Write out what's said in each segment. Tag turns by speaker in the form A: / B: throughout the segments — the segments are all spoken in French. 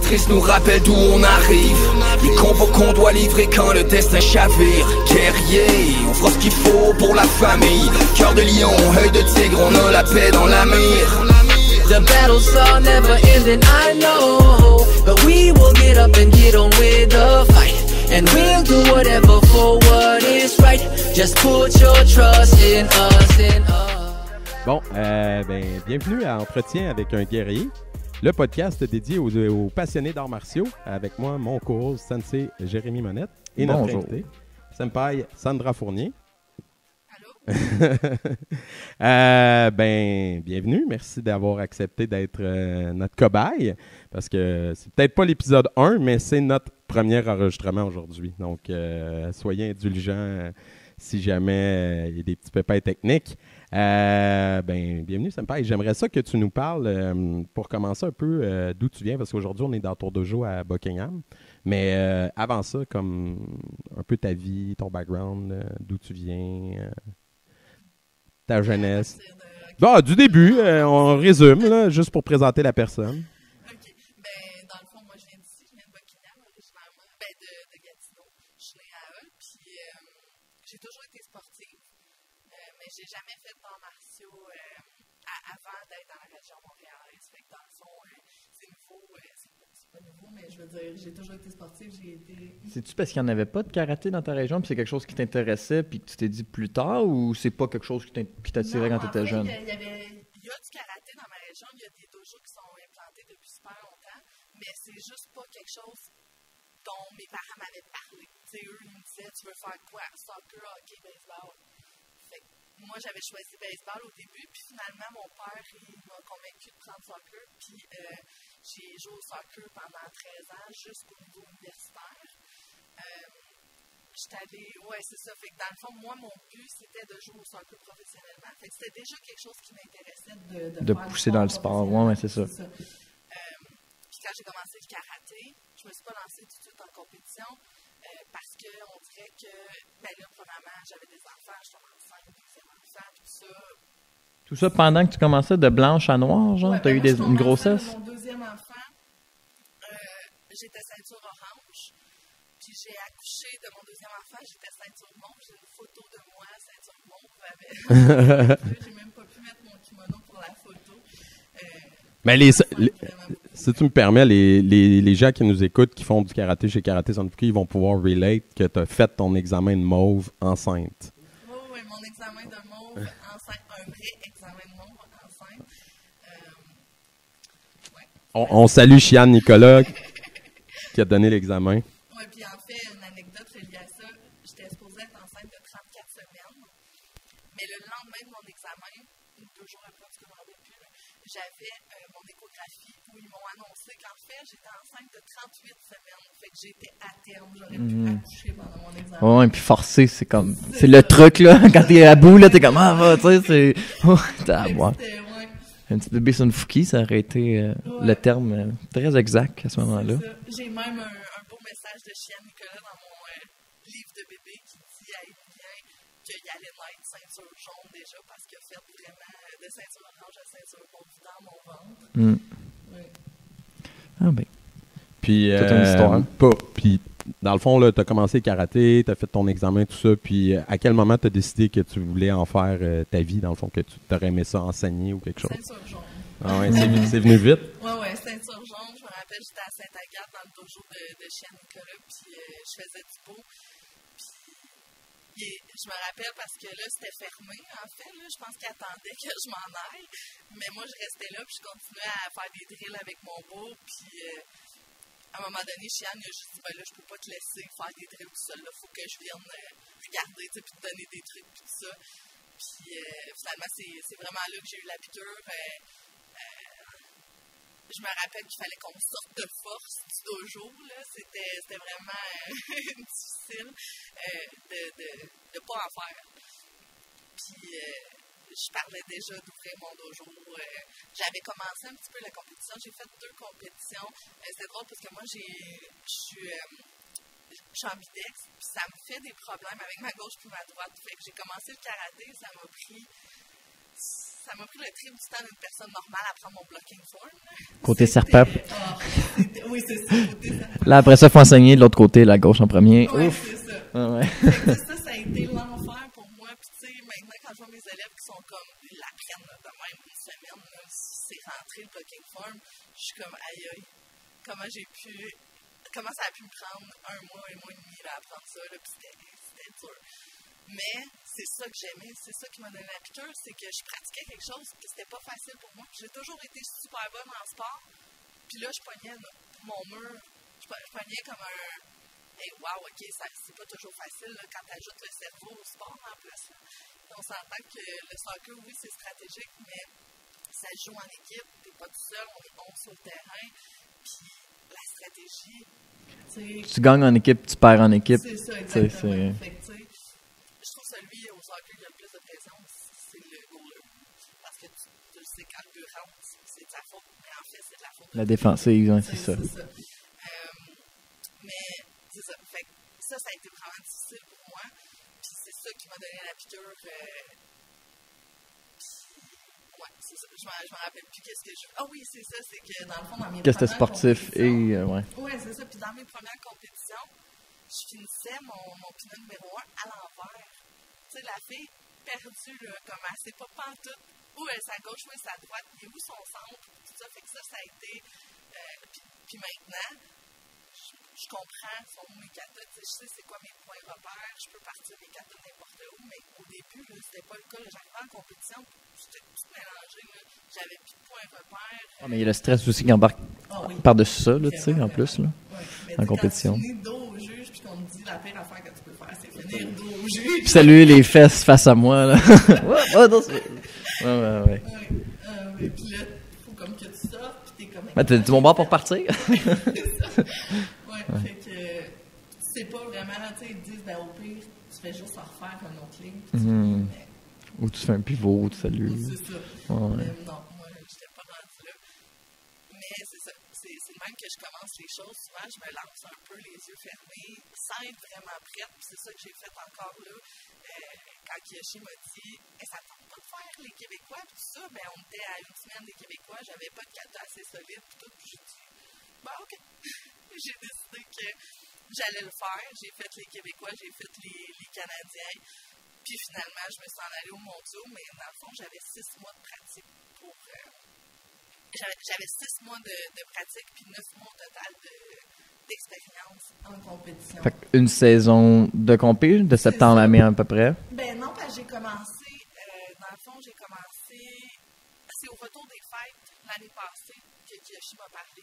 A: cicatrices nous rappellent d'où on arrive. Les combats qu'on doit livrer quand le destin chavire. Guerrier, on fera ce qu'il faut pour la famille. Cœur de lion, œil de tigre, on a la paix dans la mire.
B: The battles are never ending, I know. But we will get up and get on with the fight. And we'll do whatever for what is right. Just put your trust in us, in us.
C: Bon, bienvenue à Entretien avec un guerrier, le podcast dédié aux passionnés d'arts martiaux. Avec moi, mon co-host Sensei Jérémy Monette et notre invité, Senpai Sandra Fournier. Bienvenue. Merci d'avoir accepté d'être notre cobaye. Parce que c'est peut-être pas l'épisode 1, mais c'est notre premier enregistrement aujourd'hui. Donc, soyez indulgents si jamais il y a des petits pépins techniques. Bienvenue, Senpai. J'aimerais ça que tu nous parles, pour commencer un peu, d'où tu viens. Parce qu'aujourd'hui, on est dans ton dojo à Buckingham. Mais avant ça, comme un peu ta vie, ton background, d'où tu viens... ta jeunesse. Bon, du début, on résume, là, juste pour présenter la personne.
D: OK. Dans le fond, moi, je viens d'ici. Je viens de Buckingham, originairement. De Gatineau. Je suis née à Hull. Puis, j'ai toujours été sportive. Mais j'ai jamais fait d'arts martiaux avant d'être dans la région montréalaise. Fait que, dans le fond, c'est nouveau. C'est pas nouveau, mais je veux dire, j'ai toujours été sportive.
E: C'est-tu parce qu'il n'y en avait pas de karaté dans ta région, puis c'est quelque chose qui t'intéressait, puis que tu t'es dit plus tard, ou c'est pas quelque chose qui t'attirait quand tu étais jeune?
D: Il y a du karaté dans ma région, il y a des dojos qui sont implantés depuis super longtemps, mais c'est juste pas quelque chose dont mes parents m'avaient parlé. T'sais, eux, ils me disaient, tu veux faire quoi? Soccer, hockey, baseball. Fait que moi, j'avais choisi baseball au début, puis finalement, mon père, il m'a convaincu de prendre soccer, puis j'ai joué au soccer pendant 13 ans, jusqu'au niveau universitaire. C'est ça. Fait que dans le fond, moi, mon but, c'était de jouer au soccer professionnellement. Fait que c'était déjà quelque chose qui m'intéressait de
E: pousser dans le sport. Ouais, c'est ça.
D: Puis quand j'ai commencé le karaté, je me suis pas lancée tout de suite en compétition parce qu'on dirait que, premièrement, j'avais des enfants, je tombais enceinte, deuxième enfant, tout ça.
E: Tout ça pendant que tu commençais de blanche à noir, genre?
D: Ouais,
E: t'as eu une grossesse?
D: Mon deuxième enfant, j'étais ceinture orange. Puis j'ai accouché de mon deuxième enfant, j'étais ceinture mauve. J'ai une photo de moi, ceinture mauve. J'ai même pas pu mettre mon kimono pour la photo.
C: Si tu me permets, les gens qui nous écoutent, qui font du karaté chez Karaté Sanfuki, ils vont pouvoir relate que tu as fait ton examen de mauve enceinte.
D: Oui, mon examen de mauve enceinte, un vrai examen de mauve enceinte.
C: On salue Chian Nicolas qui a donné l'examen.
D: Oui, puis en fait, une anecdote reliée à ça, j'étais supposée être enceinte de 34 semaines, mais le lendemain de mon examen, 2 jours après, parce que je ne me rappelle plus, j'avais mon échographie où ils m'ont annoncé qu'en fait, j'étais enceinte de 38 semaines, fait que j'étais à terme, j'aurais pu accoucher pendant mon examen.
E: Ouais, puis forcer, c'est comme, c'est le truc, là, quand t'es à bout, là, t'es comme, tu sais, c'est, t'es à boire. Un petit bébé Sanfuki, ça aurait été le terme très exact à ce moment-là.
D: J'ai même un beau message de Chian Nicolas dans mon livre de bébé qui dit à Emilien qu'il allait être ceinture jaune déjà parce qu'il a fait vraiment de ceinture orange à ceinture mauve dans mon ventre. Oui.
E: Ah ben.
C: Puis,
E: toute une histoire.
C: Puis, dans le fond, tu as commencé le karaté, tu as fait ton examen, tout ça. Puis, à quel moment tu as décidé que tu voulais en faire ta vie, dans le fond, que tu t'aurais aimé ça enseigner ou quelque chose?
D: Ceinture jaune.
C: Ah ouais, c'est venu vite?
D: Oui, ceinture jaune. Je me rappelle, j'étais à Sainte-Agathe dans le dojo de Chian Nicolas, puis je faisais du beau. Puis, je me rappelle parce que là, c'était fermé, en fait. Là, je pense qu'il attendait que je m'en aille. Mais moi, je restais là, puis je continuais à faire des drills avec mon beau. Puis, à un moment donné, Chian a juste dit, là, je peux pas te laisser faire des drills tout seul. Il faut que je vienne regarder, puis te donner des trucs, puis tout ça. Puis, finalement, c'est vraiment là que j'ai eu la piqûre. Je me rappelle qu'il fallait qu'on sorte de force du dojo. Là. C'était vraiment difficile de ne pas en faire. Puis, je parlais déjà d'ouvrir mon dojo. J'avais commencé un petit peu la compétition. J'ai fait 2 compétitions. C'est drôle parce que moi, je suis ambidextre. Puis ça me fait des problèmes avec ma gauche puis ma droite. Fait que j'ai commencé le karaté. Ça m'a pris le triple du temps d'une personne normale à prendre mon blocking form.
E: Côté serpent.
D: Oui, Oui, c'est ça. Côté, ça
E: Là, après ça, il faut enseigner de l'autre côté, la gauche en premier.
D: ouais,
E: Ouf!
D: c'est ça.
E: Ah ouais.
D: Ça a été l'enfer pour moi. Puis, tu sais, maintenant, quand je vois mes élèves qui sont comme, ils l'apprennent là, de même une semaine, là, c'est rentré le blocking form, je suis comme, aïe aïe, comment ça a pu me prendre un mois et demi là, à apprendre ça, là, puis c'était dur. Mais c'est ça que j'aimais, c'est ça qui m'a donné la piqûre, c'est que je pratiquais quelque chose que c'était pas facile pour moi. J'ai toujours été super bonne en sport, puis là, je pognais mon mur, je pognais comme un... Hey, wow, OK, c'est pas toujours facile là, quand tu ajoutes le cerveau au sport en plus. Là. On s'entend que le soccer, oui, c'est stratégique, mais ça joue en équipe, t'es pas tout seul, on est 11 sur le terrain, puis la stratégie,
E: Tu gagnes en équipe, tu perds en équipe.
D: c'est ça, exactement. Fait que, je trouve celui au soccer qui a le plus de pression, c'est le goaler. Parce que tu sais, quand le but rentre, c'est de sa faute, mais en fait, c'est de la faute.
E: La défensive, ouais, c'est ça.
D: Mais c'est ça. Fait que ça a été vraiment difficile pour moi. Puis c'est ça qui m'a donné la piqûre. Ouais, c'est ça. Je me rappelle plus qu'est-ce que je... Ah oui, c'est ça. C'est que dans le fond, dans mes
E: Qu'est-ce que c'était
D: premières
E: sportif et...
D: compétitions-
E: ouais.
D: Ouais, c'est ça. Puis dans mes premières compétitions, je finissais mon pinot numéro 1 à l'envers. Tu sais, la fille perdue, là, comme elle sait pas pantoute. Où est sa gauche, où est sa droite, et où son centre, tout ça. Fait que ça a été... puis maintenant, je comprends son mécata. Je sais c'est quoi mes points repères. Je peux partir mes mécata n'importe où, mais au début, là, c'était pas le cas. J'arrivais en compétition, j'étais tout mélangé. J'avais plus de points repères.
E: Ah, mais il y a le stress aussi qui embarque par-dessus ça, là, tu sais, en plus, là, en compétition.
D: Quand tu finis dos au juge, puis qu'on te dit la pire affaire que tu peux faire, c'est finir dos au juge.
E: Puis saluer les fesses face à moi, là. Ouais, non, c'est... Ouais.
D: Puis là, il faut comme que tu sortes, puis t'es comme...
E: Ben, t'es mon bord pour partir?
D: Ouais, fait que c'est pas vraiment, tu sais, ils te disent, ben au pire, tu fais juste en refaire une autre ligne, puis mais...
E: Ou tu fais un pivot, tu salues.
D: C'est ça.
E: Ouais.
D: Non, moi, j'étais pas rendue là. Mais c'est ça. C'est le même que je commence les choses. Souvent, je me lance un peu les yeux fermés, sans être vraiment prête. Puis c'est ça que j'ai fait encore là. Quand Kiyoshi m'a dit, ça ne tente pas de faire les Québécois, puis tout ça, ben on était à une semaine des Québécois, j'avais pas de kata assez solide, puis tout. Puis j'ai dit, bon, OK. J'ai décidé que j'allais le faire. J'ai fait les Québécois, j'ai fait les Canadiens. Puis finalement, je me suis en allée au mondiaux, mais dans le fond, j'avais 6 mois de pratique pour... j'avais 6 mois de pratique, puis 9 mois au total d'expérience en compétition.
E: Fait qu'une saison de compé, de septembre à mai à peu près.
D: Ben non, parce que j'ai commencé... dans le fond, j'ai commencé... C'est au retour des fêtes, l'année passée, que Kiyoshi m'a parlé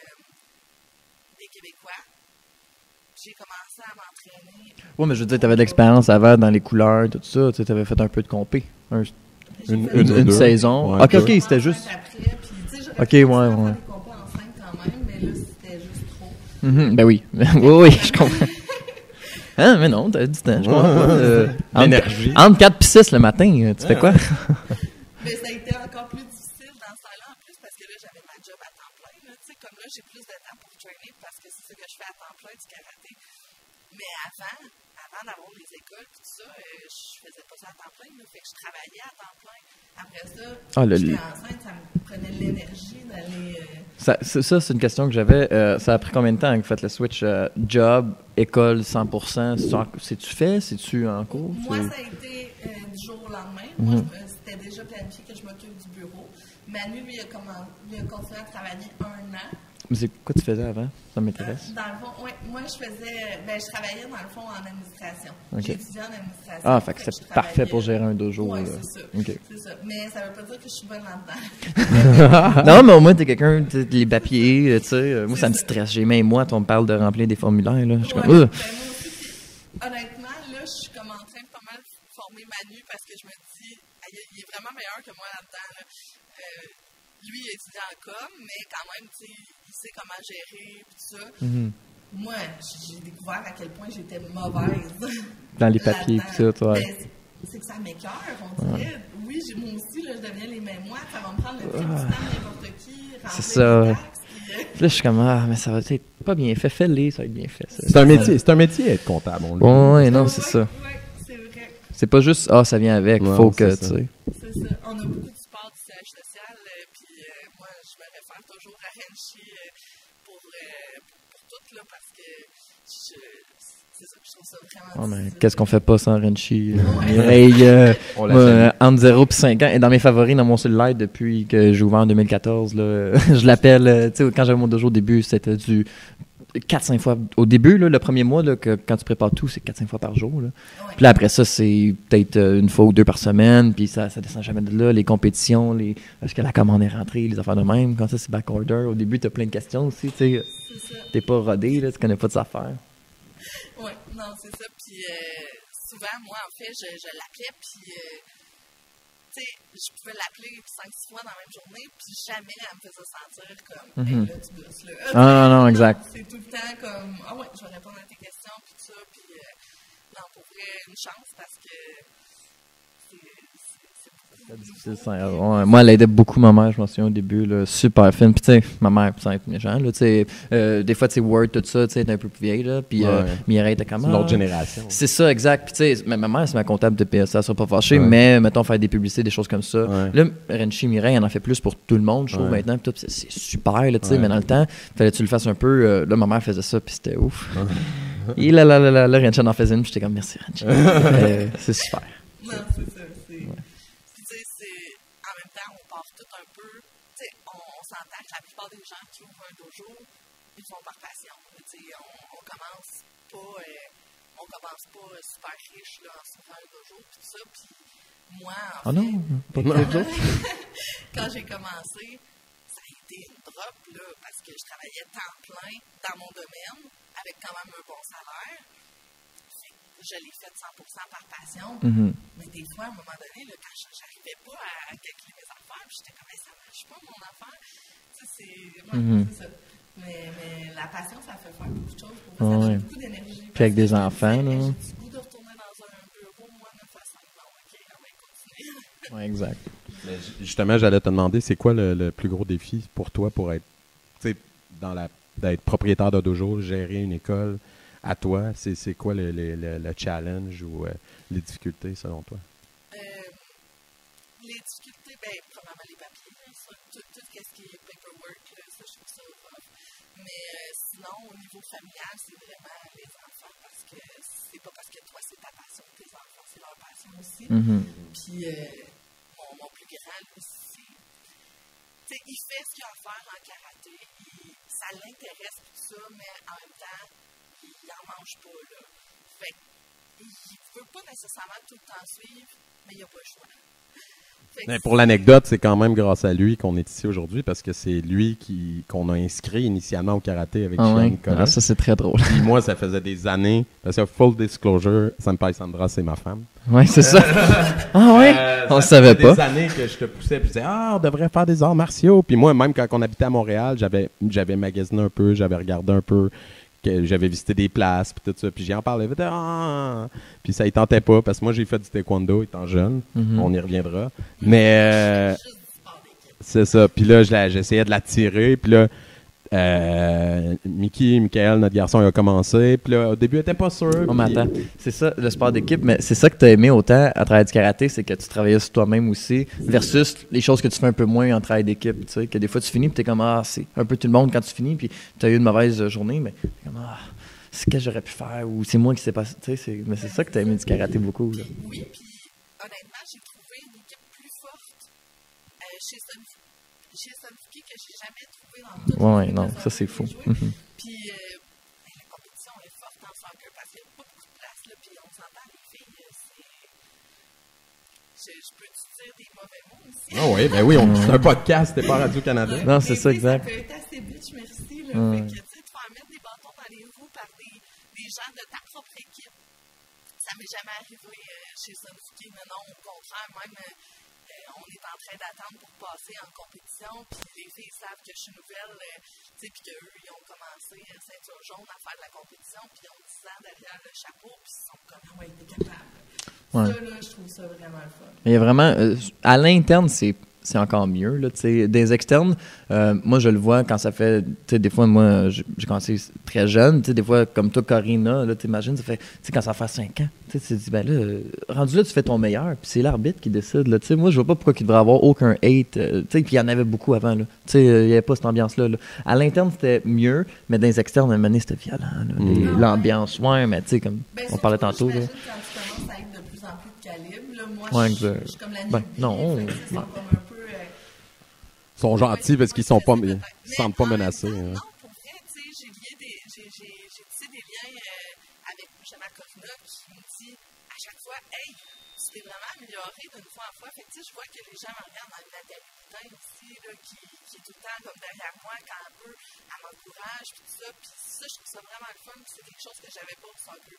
D: des Québécois. J'ai commencé à m'entraîner.
E: Ouais, mais je veux dire, t'avais de l'expérience avant dans les couleurs, tout ça. Tu sais, t'avais fait un peu de compé. Une saison.
C: Ouais,
E: ok, c'était juste.
D: Après, puis, tu sais,
E: Ok,
D: j'aurais
E: ouais.
D: fait des compos en 5 quand même, mais là, c'était juste trop.
E: Ben oui. Oui, je comprends. Hein, mais non, t'as du temps. Je comprends.
C: L'énergie.
E: Entre 4 et 6 le matin, tu fais quoi?
D: Mais ça a été encore plus difficile dans ce temps-là, en plus, parce que là, j'avais ma job à temps plein. Là, tu sais, comme là, j'ai plus de temps pour trainer parce que c'est ça que je fais à temps plein du karaté. Mais avant d'avoir les écoles et tout ça, je faisais pas ça à temps plein. Là, fait que je travaillais à temps plein. Après ça, j'étais enceinte, ça me prenait de l'énergie d'aller...
E: Ça, c'est une question que j'avais. Ça a pris combien de temps que vous faites le switch job, école 100%? C'est-tu fait? C'est-tu en cours?
D: Moi, ça a été du jour au lendemain. Moi, c'était déjà planifié que je m'occupe du bureau. Manu, lui, il a continué à travailler 1 an.
E: Mais c'est quoi tu faisais avant? Ça m'intéresse.
D: Dans le fond, oui. Moi, je travaillais dans le fond en administration.
E: Okay.
D: J'ai étudié en administration.
E: Ah, fait que c'est parfait pour gérer un dojo.
D: Oui,
E: là.
D: c'est ça.
E: Okay.
D: C'est ça. Mais ça veut pas dire que je suis bonne là-dedans.
E: Non, mais au moins, t'es quelqu'un, les papiers, tu sais. Moi, ça me stresse. J'ai même moi, on me parle de remplir des formulaires, là. Je suis comme,
D: moi aussi, honnêtement, là, je suis comme en train de pas mal former Manu parce que je me dis, il est vraiment meilleur que moi là-dedans, là. Lui, il a étudié en com, mais quand même, tu sais, il sait comment gérer, tout ça. Moi, j'ai découvert à quel point j'étais mauvaise.
E: Dans les papiers, tout ça, ouais.
D: C'est que ça m'écœure, on dirait. Oui, moi aussi, là, je deviens les mêmes mois. Ça va me prendre le plus de temps n'importe qui.
E: C'est ça. Là, je suis comme, mais ça va être pas bien fait. Fais-les, ça va être bien fait. Ça.
C: C'est un métier être comptable.
E: Oui, non, c'est ça.
D: Oui, c'est vrai.
E: C'est pas juste, ça vient avec.
C: Ouais,
E: Faut que,
C: c'est
E: tu
C: ça.
E: sais.
D: C'est ça. On a beaucoup de support du siège social. Puis moi, je me réfère toujours à Renchi pour tout, là, parce que c'est ça, je trouve ça vraiment
E: Oh, mais
D: difficile.
E: qu'est-ce qu'on fait pas sans Renchi? Mireille,
C: On la
E: moi,
C: salue.
E: entre 0 et 5 ans, et dans mes favoris, dans mon cellulaire, depuis que j'ai ouvert en 2014, là, je l'appelle, tu sais, quand j'avais mon dojo au début, c'était du 4-5 fois. Au début, là, le premier mois, là, quand tu prépares tout, c'est 4-5 fois par jour. Là.
D: Ouais.
E: Puis là, après ça, c'est peut-être une fois ou 2 par semaine, puis ça descend jamais de là. Les compétitions, est-ce que la commande est rentrée, les affaires de même. Quand ça, c'est backorder. Au début, t'as plein de questions aussi, tu sais.
D: C'est ça.
E: T'es pas rodé, là, tu connais pas de affaires.
D: Oui, non, c'est ça. Puis souvent, moi, en fait, je l'appelais, puis tu sais, je pouvais l'appeler 5-6 fois dans la même journée, puis jamais elle me faisait sentir comme, hey, là, tu bosses, là.
E: Ah, non, exact.
D: C'est tout le temps comme, ah ouais, je vais répondre à tes questions, puis tout ça, puis non, pour vrai, une chance, parce que c'est
E: Difficile, ça. Ouais, moi, elle aidait beaucoup ma mère, je m'en souviens au début, là, super fine. Puis, tu sais, ma mère, sans être méchant, là, tu sais, des fois, tu sais, Word, tout ça, tu sais, elle est un peu plus vieille, là. Puis,
C: Ouais.
E: Mireille était comme.
C: C'est l'autre génération.
E: C'est ça, exact. Puis, tu sais, ma mère, c'est ma comptable de PSA, elle sera pas fâchée,
C: Ouais.
E: mais, mettons, faire des publicités, des choses comme ça.
C: Ouais.
E: Là, Renchi, Mireille, elle en fait plus pour tout le monde, je trouve,
C: Ouais.
E: maintenant. Puis, tout, c'est super, là, tu sais,
C: Ouais.
E: mais dans le temps, fallait que tu le fasses un peu. Là, ma mère faisait ça, puis c'était ouf. Et là, Renchi en faisait une, puis j'étais comme, merci, Renchi. C'est super.
D: non, c'est ça. Puis, tu sais, en même temps, on part tout un peu. Tu sais, on s'entend que la plupart des gens qui ouvrent un dojo, ils le font par passion. Tu sais, on commence pas super riche là, en s'ouvrant un dojo, puis tout ça. Puis, moi, en
E: Ah
D: fait,
E: non, pas de dojo.
D: quand j'ai commencé, ça a été une drop, là, parce que je travaillais temps plein dans mon domaine, avec quand même un bon salaire. Je l'ai fait 100% par passion.
E: Mhm.
D: Mais des fois, à un moment donné, là, quand j'arrivais pas à calculer mes affaires, j'étais comme, hey, ça marche pas, mon affaire. Tu sais, c'est ça. Mais la passion, ça fait faire beaucoup de choses. Pour moi, ça
E: Ouais.
D: fait beaucoup d'énergie.
E: Puis avec
D: Parce
E: des
D: que je me
E: enfants,
D: disais,
E: là.
D: hey, j'ai du goût de retourner dans un bureau, moi, de façon. Bon, OK, on va continuer.
E: Ouais, exact.
C: Mais justement, j'allais te demander, c'est quoi le plus gros défi pour toi pour être, tu sais, d'être propriétaire de dojo, gérer une école à toi? C'est quoi le challenge ou les difficultés selon toi?
D: Les difficultés, bien, probablement les papiers, là, ça, tout ce qui est paperwork, là, ça, je trouve ça rough. Mais sinon, au niveau familial, c'est vraiment les enfants, parce que c'est pas parce que toi, c'est ta passion, tes enfants, c'est leur passion aussi.
E: Mhm.
D: Puis, mon plus grand, lui, il fait ce qu'il a à faire en karaté, ça l'intéresse tout ça, mais en même temps, il n'en mange pas, là. Fait qu'il ne veut pas nécessairement tout le temps suivre, mais il n'a pas le choix.
C: Mais pour l'anecdote, c'est quand même grâce à lui qu'on est ici aujourd'hui parce que c'est lui qu'on a inscrit initialement au karaté avec
E: Ah
C: Chien
E: ouais.
C: Nicolas.
E: Ah, ça, c'est très drôle.
C: Puis moi, ça faisait des années. Parce que full disclosure, Senpai Sandra, c'est ma femme.
E: Ouais, c'est ça. Ah ouais? On le savait
C: Ça
E: pas.
C: faisait des années que je te poussais puis je disais on devrait faire des arts martiaux. Puis moi, même quand on habitait à Montréal, j'avais magasiné un peu, j'avais regardé un peu, j'avais visité des places puis tout ça. Puis j'en parlais. Puis ça, il tentait pas parce que moi, j'ai fait du taekwondo étant jeune.
E: Mhm.
C: On y reviendra. Mais
D: Juste du sport d'équipe.
C: c'est ça. Puis là, j'essayais de la tirer. Puis là, Michael, notre garçon, il a commencé. Puis là, au début, il était pas sûr.
E: Oh, mais
C: puis-
E: attends, c'est ça, le sport d'équipe, mais c'est ça que tu as aimé autant à travers du karaté, c'est que tu travaillais sur toi-même aussi, versus les choses que tu fais un peu moins en travail d'équipe, tu sais, que des fois tu finis, puis t'es comme, c'est un peu tout le monde quand tu finis, puis tu as eu une mauvaise journée, mais t'es comme, c'est ce que j'aurais pu faire, ou c'est moi qui s'est passé, tu sais, mais c'est ça que tu as aimé du karaté beaucoup, là.
D: Oui, puis honnêtement, j'ai trouvé une équipe plus forte chez Sunfuki que j'ai jamais trouvé dans toutes
E: Ouais,
D: les
E: non,
D: écoles
E: ça c'est
D: que
E: fou.
D: j'ai joué.
E: Mhm.
D: Puis la compétition est forte en soccer parce qu'il n'y a pas beaucoup de place, là, puis on s'entend, les filles, je peux te dire des mauvais mots aussi.
C: Ah oui, ben oui, c'est un podcast, c'était pas Radio-Canada.
E: Non, c'est ça, exact.
D: Ça peut être assez bitch, merci. Là,
E: Ouais.
D: Fait que, tu sais, te faire mettre des bâtons dans les roues par des gens de ta propre équipe, ça m'est jamais arrivé chez Sunfuki. Mais non, au contraire, même on est en train d'attendre pour passer en compétition, puis les filles savent que je suis nouvelle, tu sais, puis qu'eux, ils ont commencé ceinture jaune à faire de la compétition, puis ils ont 10 ans derrière le chapeau, puis ils sont comme, t'es capable.
E: Ouais.
D: Ça, là, je trouve ça vraiment le fun.
E: Mais il y a vraiment, à l'interne, c'est c'est encore mieux. Là, des externes, moi, je le vois quand ça fait... Des fois, moi, j'ai commencé très jeune. Des fois, comme toi, Corina, t'imagines, ça fait... Quand ça fait 5 ans, tu te dis, ben là, rendu là, tu fais ton meilleur. Puis c'est l'arbitre qui décide. Là, moi, je vois pas pourquoi il devrait avoir aucun hate. Puis il y en avait beaucoup avant. Il n'y avait pas cette ambiance-là. Là. À l'interne, c'était mieux, mais dans les externes, à un moment donné, c'était violent. Là, l'ambiance, ouais, mais tu sais, comme on parlait tantôt. Là.
D: Quand tu commences à être de plus en plus de calibre, là, moi,
E: Ouais,
D: je suis comme la
E: ben,
D: newbie,
E: non,
D: fait que, c'est comme un peu...
C: Ils sont gentils parce qu'ils sont pas, ils se sentent pas menacés.
D: Non, pour vrai, tu sais, j'ai tissé des liens avec justement Corina qui me dit à chaque fois, hey, tu t'es vraiment amélioré d'une fois en fois. Fait que tu sais, je vois que les gens me regardent dans Nathalie Boutin aussi, là, qui est tout le temps comme derrière moi quand elle peut, elle m'encourage, puis tout ça. Puis ça, je trouve ça vraiment le fun, puis c'est quelque chose que j'avais pas un peu.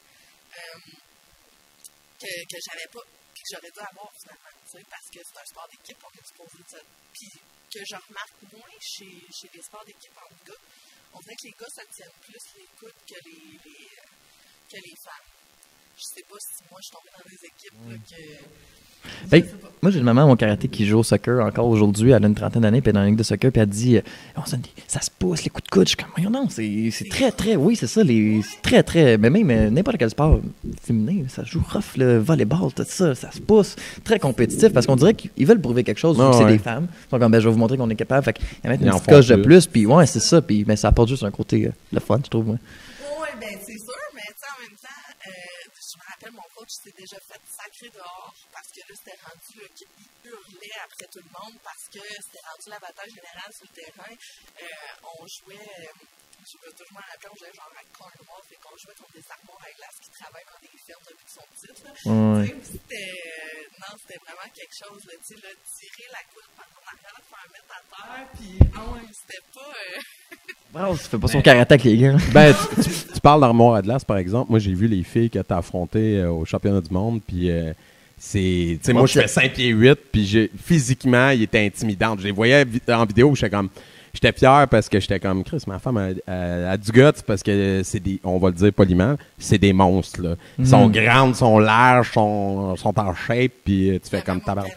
D: Que j'avais pas, que j'aurais dû avoir finalement, tu sais, parce que c'est un sport d'équipe, on est supposé de ça. Puis que je remarque moins chez les sports d'équipe en gars, on dirait que les gars se tiennent plus les coudes que les femmes. Je sais pas si moi je suis tombée dans des équipes là, que...
E: Ben, moi, j'ai une maman à mon karaté qui joue au soccer encore aujourd'hui. Elle a une trentaine d'années, puis elle est dans la ligue de soccer, puis elle dit ça se pousse, les coups de coude. Je suis comme, non, c'est très, très, oui, c'est ça, c'est très, très, mais même n'importe quel sport féminin, ça joue rough, le volleyball, tout ça, ça se pousse, très compétitif, parce qu'on dirait qu'ils veulent prouver quelque chose, vu que c'est des femmes. Donc, je vais vous montrer qu'on est capable. Fait qu'il y a une petite coche de plus, puis ouais, c'est ça, puis mais ça apporte juste un côté le fun, je trouve. Ouais.
D: Oui, ben c'est sûr, mais en même temps, je me rappelle, mon coach s'est déjà fait sacrer dehors parce que là, c'était rendu là, qu'il hurlait après tout le monde parce que c'était rendu la bataille générale sur le terrain. On jouait, je vais toujours me rappeler, on jouait genre à Cornwall, fait qu'on jouait contre des armoires à glace qui travaillent dans des fermes depuis qu'ils sont petites. Ouais. C'était vraiment quelque chose, là, tirer la coude par ton arrière, faire un mètre à terre, puis c'était pas...
E: Bravo, tu fais pas son karaté avec les gars.
C: Ben, tu parles d'armoire à glace, par exemple. Moi, j'ai vu les filles que tu as affrontées au championnat du monde, puis c'est... Tu sais, moi, je fais 5 pieds 8, puis physiquement, il était intimidant. Je les voyais en vidéo, j'étais fier parce que j'étais comme, Chris, ma femme a du guts parce que c'est des, on va le dire poliment, c'est des monstres, là. Ils sont grandes, sont larges, sont en shape, puis tu fais comme tabac.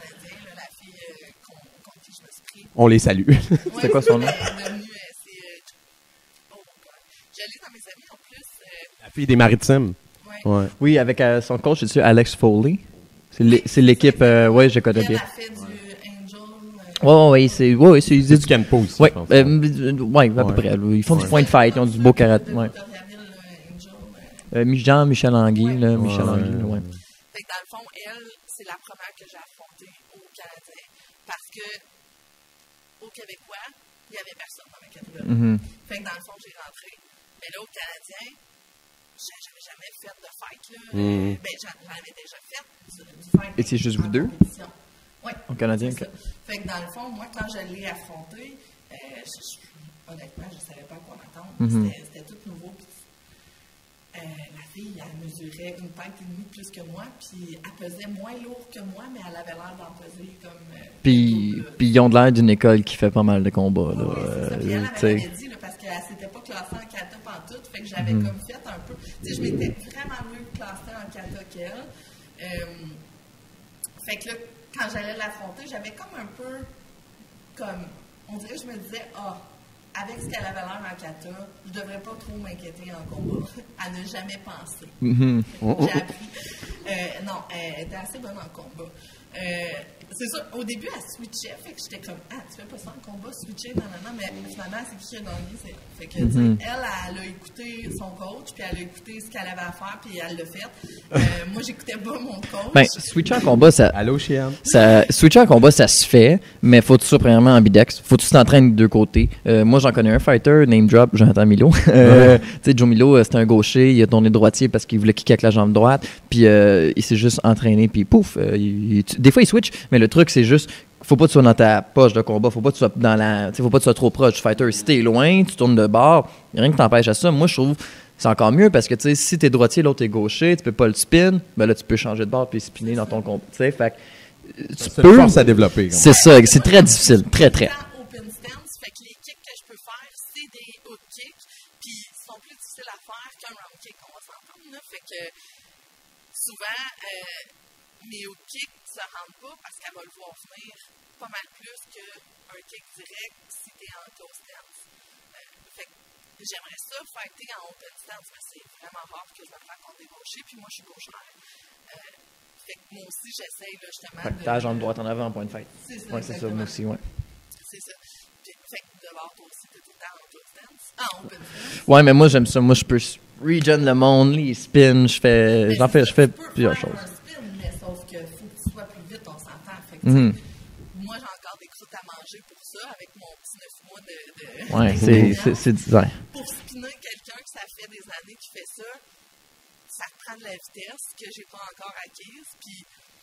C: On les salue.
E: C'était quoi son nom?
D: J'allais dans mes amis en plus.
C: La fille des Maritimes.
D: Ouais.
E: Oui, avec son coach, c'est-tu Alex Foley? C'est l'équipe, ouais, je connais bien.
D: Elle a fait du Angel.
E: Ouais, c'est
C: du Kenpo aussi.
E: Ouais, à peu près. Ils font du point de fight, ils ont du beau karaté. Ouais. Jean-Michel Anguille, là. Michel Anguille, ouais.
D: Fait que dans le fond, elle, c'est la première que j'ai affrontée au Canadien. Parce que au Québécois, il n'y avait personne dans ma catégorie. Fait que dans le fond, j'ai rentré. Mais là, au Canadien, j'avais jamais fait de fight, là. Ben, j'en avais déjà fait du fight.
E: Et c'est juste vous deux?
D: Oui.
E: Au Canadien?
D: Fait que dans le fond, moi, quand je l'ai affronté, honnêtement, je ne savais pas à quoi m'attendre. C'était tout nouveau. La fille, elle mesurait une tête et demie plus que moi, puis elle pesait moins lourd que moi, mais elle avait l'air d'en peser comme...
E: Puis ils ont de l'air d'une école qui fait pas mal de combats, là.
D: Puis elle m'avait dit, là, parce qu'elle s'était pas classée en kata pantoute, fait que j'avais comme fait un peu... Tu sais, je m'étais vraiment mieux classée en kata qu'elle. Fait que là, quand j'allais l'affronter, j'avais comme un peu... comme... On dirait que je me disais, avec ce qu'elle avait l'air en kata, je devrais pas trop m'inquiéter en combat. À ne jamais penser. J'ai appris. Non, elle était assez bonne en combat. C'est ça, au début, elle switchait, fait que j'étais comme, tu fais pas ça en combat, switcher, non, mais finalement, c'est qui a gagné, fait que, elle a écouté son coach, puis elle a écouté ce qu'elle avait à faire, puis elle l'a fait. Moi, j'écoutais pas mon coach.
E: Ben, switcher en combat, ça...
C: Allô, Chiane?
E: Switcher en combat, ça se fait, mais faut tout ça, premièrement, ambidex. Faut que tu t'entraînes de deux côtés. Moi, j'en connais un fighter, name drop, Jonathan Milo. Tu sais, Joe Milo, c'était un gaucher, il a tourné droitier parce qu'il voulait kicker avec la jambe droite, puis il s'est juste entraîné, puis pouf, des fois, il switch, mais le truc, c'est juste, faut pas que tu sois dans ta poche de combat, faut pas que tu sois faut pas que tu sois trop proche du fighter. Si t'es loin, tu tournes de bord, rien qui t'empêche à ça. Moi, je trouve c'est encore mieux parce que, tu sais, si t'es droitier, l'autre est gaucher, tu peux pas le spin, ben là, tu peux changer de bord puis spinner dans ton combat, tu sais, fait que
C: tu peux... force à développer.
E: C'est ça, c'est très difficile, très.
D: Open stance, fait que les kicks que je peux faire, c'est des hook kicks, puis ils sont plus difficiles à faire qu'un round kick, on va s'entendre, là, fait que souvent, mais au kick, ça ne rentre pas parce qu'elle va le voir venir pas mal plus qu'un kick direct si tu es en close stance. Fait que j'aimerais ça fighter en open stance, mais c'est vraiment rare que je me prenne contre des gauchers, puis moi je suis gauchère. Fait que moi aussi j'essaye là, justement.
E: Fait que ta jambe droite en avant en point de fight.
D: C'est ça.
E: Ouais, c'est ça, moi aussi, ouais.
D: C'est ça. Puis, fait que de bord, toi aussi, t'es tout le temps en close stance. Ah, en open stance.
E: Ouais, mais moi j'aime ça. Moi je peux regen le monde, les spins, je fais plusieurs choses.
D: Un spin, mais sauf qu'il faut que tu sois plus vite, on s'entend. Fait que, moi j'ai encore des croûtes à manger pour ça, avec mon petit 9 mois de
E: Ouais, c'est design.
D: Pour spinner quelqu'un que ça fait des années qu'il fait ça, ça te prend de la vitesse que j'ai pas encore acquise. Puis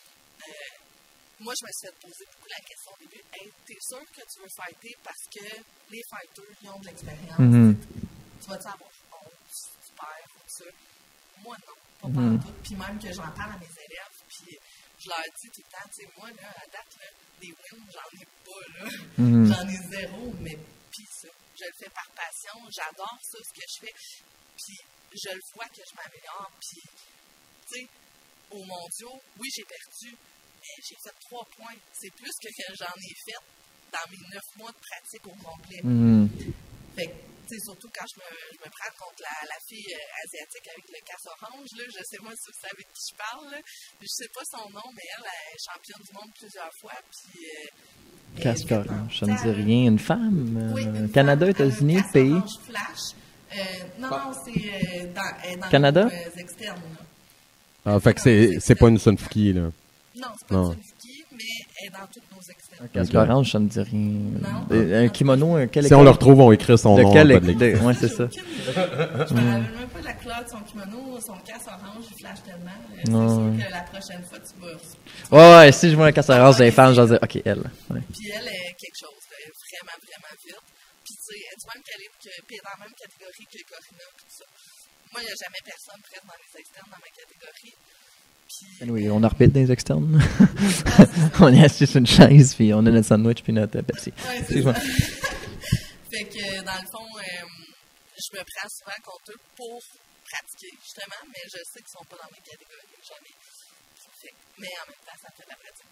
D: moi, je me suis fait poser beaucoup la question au début. Hey, t'es sûr que tu veux fighter parce que les fighters, ils ont de l'expérience. Tu vas-tu avoir honte, tu perds, tout ça. Moi, non, pas tout. Puis même que j'en parle à mes élèves, puis je leur dis tout le temps, tu sais, moi, là, à date, là, des wins, j'en ai pas, là. J'en ai zéro, mais puis ça. Je le fais par passion, j'adore ça, ce que je fais. Puis je le vois que je m'améliore. Puis, tu sais, aux mondiaux, oui, j'ai perdu, mais j'ai fait 3 points. C'est plus que j'en ai fait dans mes 9 mois de pratique au complet. Fait que, tu sais, surtout quand je me prends contre la fille asiatique avec le casse orange, là, je sais pas si vous savez de qui je parle, là. Je sais pas son nom, mais elle est championne du monde plusieurs fois, puis...
E: Casque orange, ça ne dit rien. Une femme?
D: Oui, une
E: Canada,
D: femme,
E: États-Unis,
D: casse
E: pays?
D: orange flash. Non, c'est dans
E: Canada?
D: les externes, là.
C: Ah, fait que c'est pas une Sunfuki, là.
D: Non, c'est pas une Sunfuki, mais elle est dans toutes nos externes.
E: Un casque orange, ça ne dit rien. Un kimono, quel
C: Si on le retrouve, on écrit son nom.
E: Ouais, c'est ça.
D: Je me rappelle même pas de la couleur de son kimono, son casse orange, il flash tellement. C'est sûr que la prochaine fois, tu vas...
E: Ouais, si je vois un casque orange des fans, je vais dire, OK, elle. Ouais.
D: Puis elle est quelque chose, là, elle est vraiment, vraiment vite. Puis tu sais, elle est du même calibre puis dans la même catégorie que Corina, tout ça. Moi, il n'y a jamais personne prête dans les externes dans ma catégorie. Puis,
E: oui, on arbitre des externes. On est assis sur une chaise, puis on a notre sandwich, puis notre Pepsi.
D: Ouais, c'est ça. Fait que, dans le fond, je me prends souvent contre eux pour pratiquer, justement, mais je sais qu'ils ne sont pas dans mes catégories, jamais. Mais en même temps, ça fait de la pratique.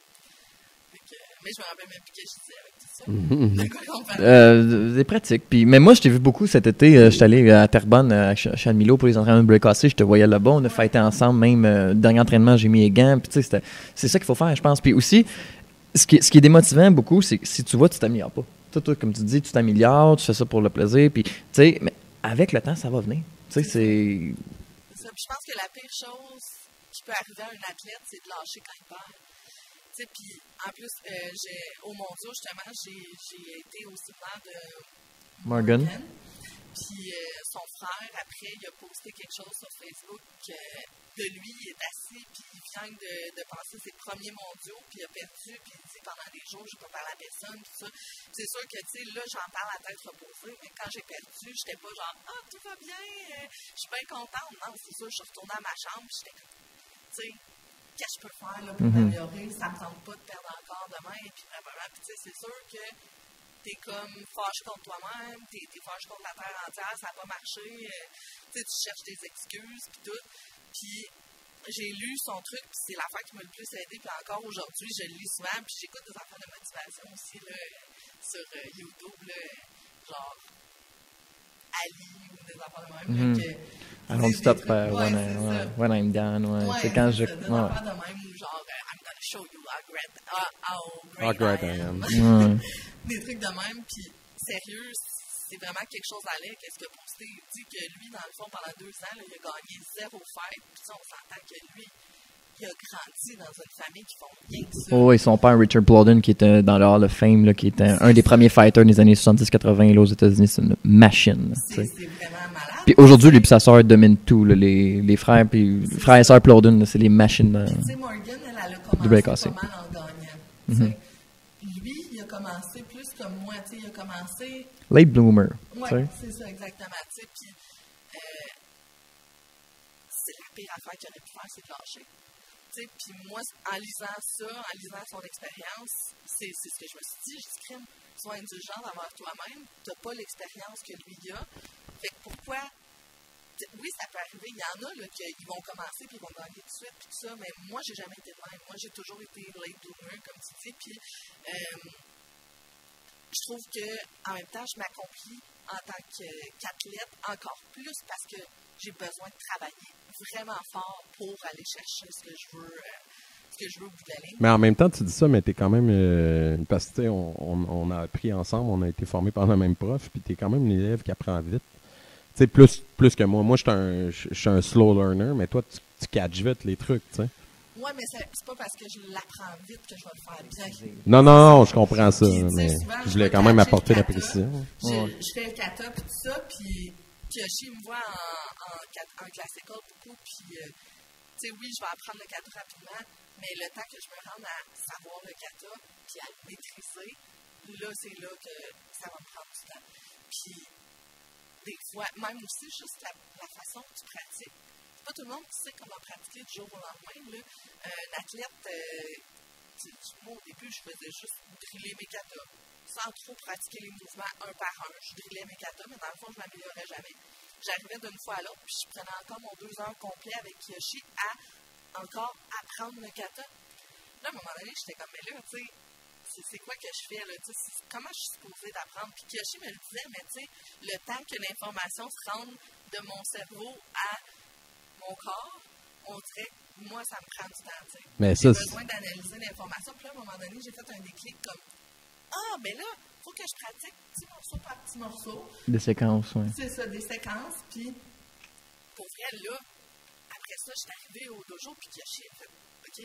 D: Mais je me rappelle même plus que je disais avec tout ça. De quoi on parlait?
E: Des pratiques. Puis, mais moi, je t'ai vu beaucoup cet été. Je suis allé à Terrebonne, chez Milo, pour les entraînements de breakasser. Je te voyais là-bas. On a fighté ensemble. Même, dernier entraînement, j'ai mis les gants. Puis, tu sais, c'est ça qu'il faut faire, je pense. Puis aussi, ce qui est démotivant beaucoup, c'est que si tu vois, tu t'améliores pas. Toi, comme tu dis, tu t'améliores, tu fais ça pour le plaisir. Puis, tu sais, mais avec le temps, ça va venir. Tu sais, c'est...
D: Ça, puis je pense que la pire chose qui peut arriver à un athlète, c'est de lâcher quand il perd. Tu sais, puis en plus, au mondiaux, justement, j'ai été au séminaire de
E: Morgan.
D: Puis son frère, après, il a posté quelque chose sur Facebook de lui, il est assis, puis il vient de passer ses premiers mondiaux, puis il a perdu, puis il dit pendant des jours, je n'ai pas parlé à personne, tout ça. C'est sûr que, tu sais, là, j'en parle à tête reposée, mais quand j'ai perdu, j'étais pas genre, ah, tout va bien, je suis bien contente. Non, c'est sûr, je suis retournée à ma chambre, puis j'étais comme, tu sais, qu'est-ce que je peux faire là, pour m'améliorer, ça me tente pas de perdre encore demain, et puis vraiment, puis tu sais, c'est sûr que t'es comme fâché contre toi-même, t'es fâché contre la terre entière, ça n'a pas marché, tu sais, tu cherches des excuses, puis tout. Puis j'ai lu son truc, puis c'est l'affaire qui m'a le plus aidé, puis encore aujourd'hui, je le lis souvent, puis j'écoute des affaires de motivation aussi, là, sur YouTube, là, genre Ali, ou des affaires de même, là, que...
E: I don't stop when I'm down, c'est quand je...
D: Des affaires de même, ou genre, I'm gonna show you how great I am. Des trucs de même, puis sérieux, c'est vraiment quelque chose à l'air. Qu'est-ce que posté? Il dit que lui, dans le fond, pendant 2 ans, là, il a gagné 0 fight, puis on s'entend que lui, il a grandi dans une famille qui font rien que ça.
E: Oh, et son père, Richard Plowden, qui était dans le Hall of Fame, là, qui était un des premiers fighters des années 70-80 aux États-Unis, c'est une machine.
D: C'est vraiment malade.
E: Puis aujourd'hui, lui et sa sœur dominent tout, là, les frères, puis frères et sœurs Plowden, là, c'est les machines.
D: Tu sais, Morgan, elle a commencé pas mal en gagnant. Lui, il a commencé plus comme moi, tu sais, il a commencé...
E: Late bloomer.
D: Oui, c'est ça, exactement. Tu sais, puis c'est la pire affaire qu'il aurait pu faire, c'est de lâcher. Tu sais, puis moi, en lisant ça, en lisant son expérience, c'est ce que je me suis dit. Je dis, crème, sois indulgent envers toi-même. Tu n'as pas l'expérience que lui a. Fait que pourquoi oui, ça peut arriver. Il y en a là, qui vont commencer puis ils vont gagner tout de suite puis tout ça, mais moi, j'ai jamais été de même. Moi, j'ai toujours été late bloomer, comme tu dis, puis je trouve qu'en même temps, je m'accomplis en tant qu'athlète encore plus parce que j'ai besoin de travailler vraiment fort pour aller chercher ce que je veux au bout de la ligne.
C: Mais en même temps, tu dis ça, mais t'es quand même... parce que, tu sais, on a appris ensemble, on a été formés par le même prof, puis t'es quand même une élève qui apprend vite. Tu sais, plus que moi. Moi, je suis un slow learner, mais toi, tu catches vite les trucs, tu sais.
D: Oui, mais c'est pas parce que je l'apprends vite que je vais le faire bien.
C: Non, je comprends ça,
D: Puis,
C: mais
D: souvent,
C: je voulais quand même apporter la précision.
D: Je fais le kata puis tout ça, puis Kyoshi me voit en classical beaucoup, puis tu sais, oui, je vais apprendre le kata rapidement, mais le temps que je me rende à savoir le kata puis à le maîtriser, là, c'est là que ça va me prendre du temps. Puis des fois, même aussi, juste la façon que tu pratiques. C'est pas tout le monde qui sait comment pratiquer du jour au lendemain. Là. Un athlète, moi, au début, je faisais juste driller mes katas, sans trop pratiquer les mouvements un par un. Je drillais mes katas, mais dans le fond, je ne m'améliorais jamais. J'arrivais d'une fois à l'autre, puis je prenais encore mon 2 heures complet avec Kyoshi à encore apprendre le kata. Là, à un moment donné, j'étais comme, mais là, tu sais, c'est quoi que je fais, là? Comment je suis supposée d'apprendre? Puis Kyoshi me le disait, mais tu sais, le temps que l'information se rende de mon cerveau à mon corps, on dirait que moi, ça me prend du temps, tu sais.
C: Mais
D: j'ai
C: ça,
D: besoin d'analyser l'information. Puis là, à un moment donné, j'ai fait un déclic comme, mais là, il faut que je pratique petit morceau par petit morceau.
E: Des séquences, oui.
D: C'est ça, des séquences. Puis, pour vrai, là, après ça, je suis arrivée au dojo, puis Kyoshi a fait, OK,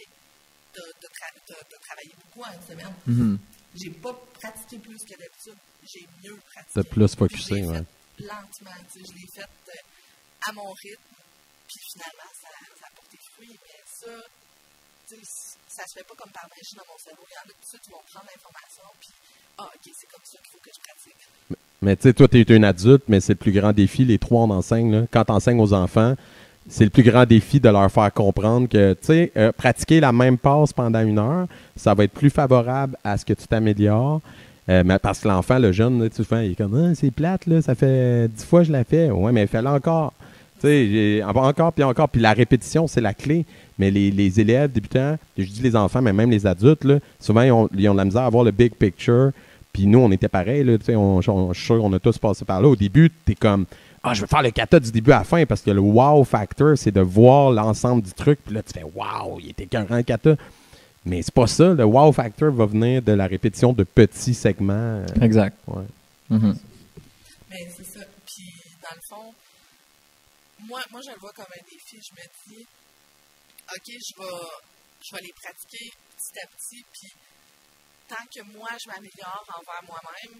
D: t'as travaillé beaucoup en une semaine.
E: Mm-hmm.
D: J'ai pas pratiqué plus que d'habitude. J'ai mieux pratiqué.
C: T'as plus focusé, ouais.
D: Lentement, tu sais, je l'ai fait à mon rythme. Puis finalement, ça a porté fruit. Mais ça, tu sais, ça se fait pas comme par magie dans mon cerveau. Il y en a tout de suite qui vont prendre l'information, puis OK, c'est comme ça qu'il faut que je pratique. Mais
C: tu sais, toi, tu es une adulte, mais c'est le plus grand défi. Les trois, on enseigne, là. Quand tu enseignes aux enfants, c'est le plus grand défi de leur faire comprendre que, tu sais, pratiquer la même passe pendant 1 heure, ça va être plus favorable à ce que tu t'améliores. Mais parce que l'enfant, le jeune, là, souvent, il est comme, c'est plate, là, ça fait 10 fois que je l'ai fait. Ouais, mais fais-le encore. Tu sais, encore, puis encore. Puis la répétition, c'est la clé. Mais les élèves débutants, je dis les enfants, mais même les adultes, là, souvent, ils ont de la misère à voir le big picture. Puis nous, on était pareil, là, tu sais, je suis sûr qu'on a tous passé par là. Au début, t'es comme, je veux faire le kata du début à la fin, parce que le wow factor, c'est de voir l'ensemble du truc. Puis là, tu fais, wow, il était écœurant le kata. Mais c'est pas ça. Le wow factor va venir de la répétition de petits segments.
E: Exact.
C: Ouais.
E: Mm-hmm.
D: Mais c'est ça. Puis, dans le fond, moi, je le vois comme un défi. Je me dis, OK, je vais les pratiquer petit à petit. Puis, tant que moi, je m'améliore envers moi-même,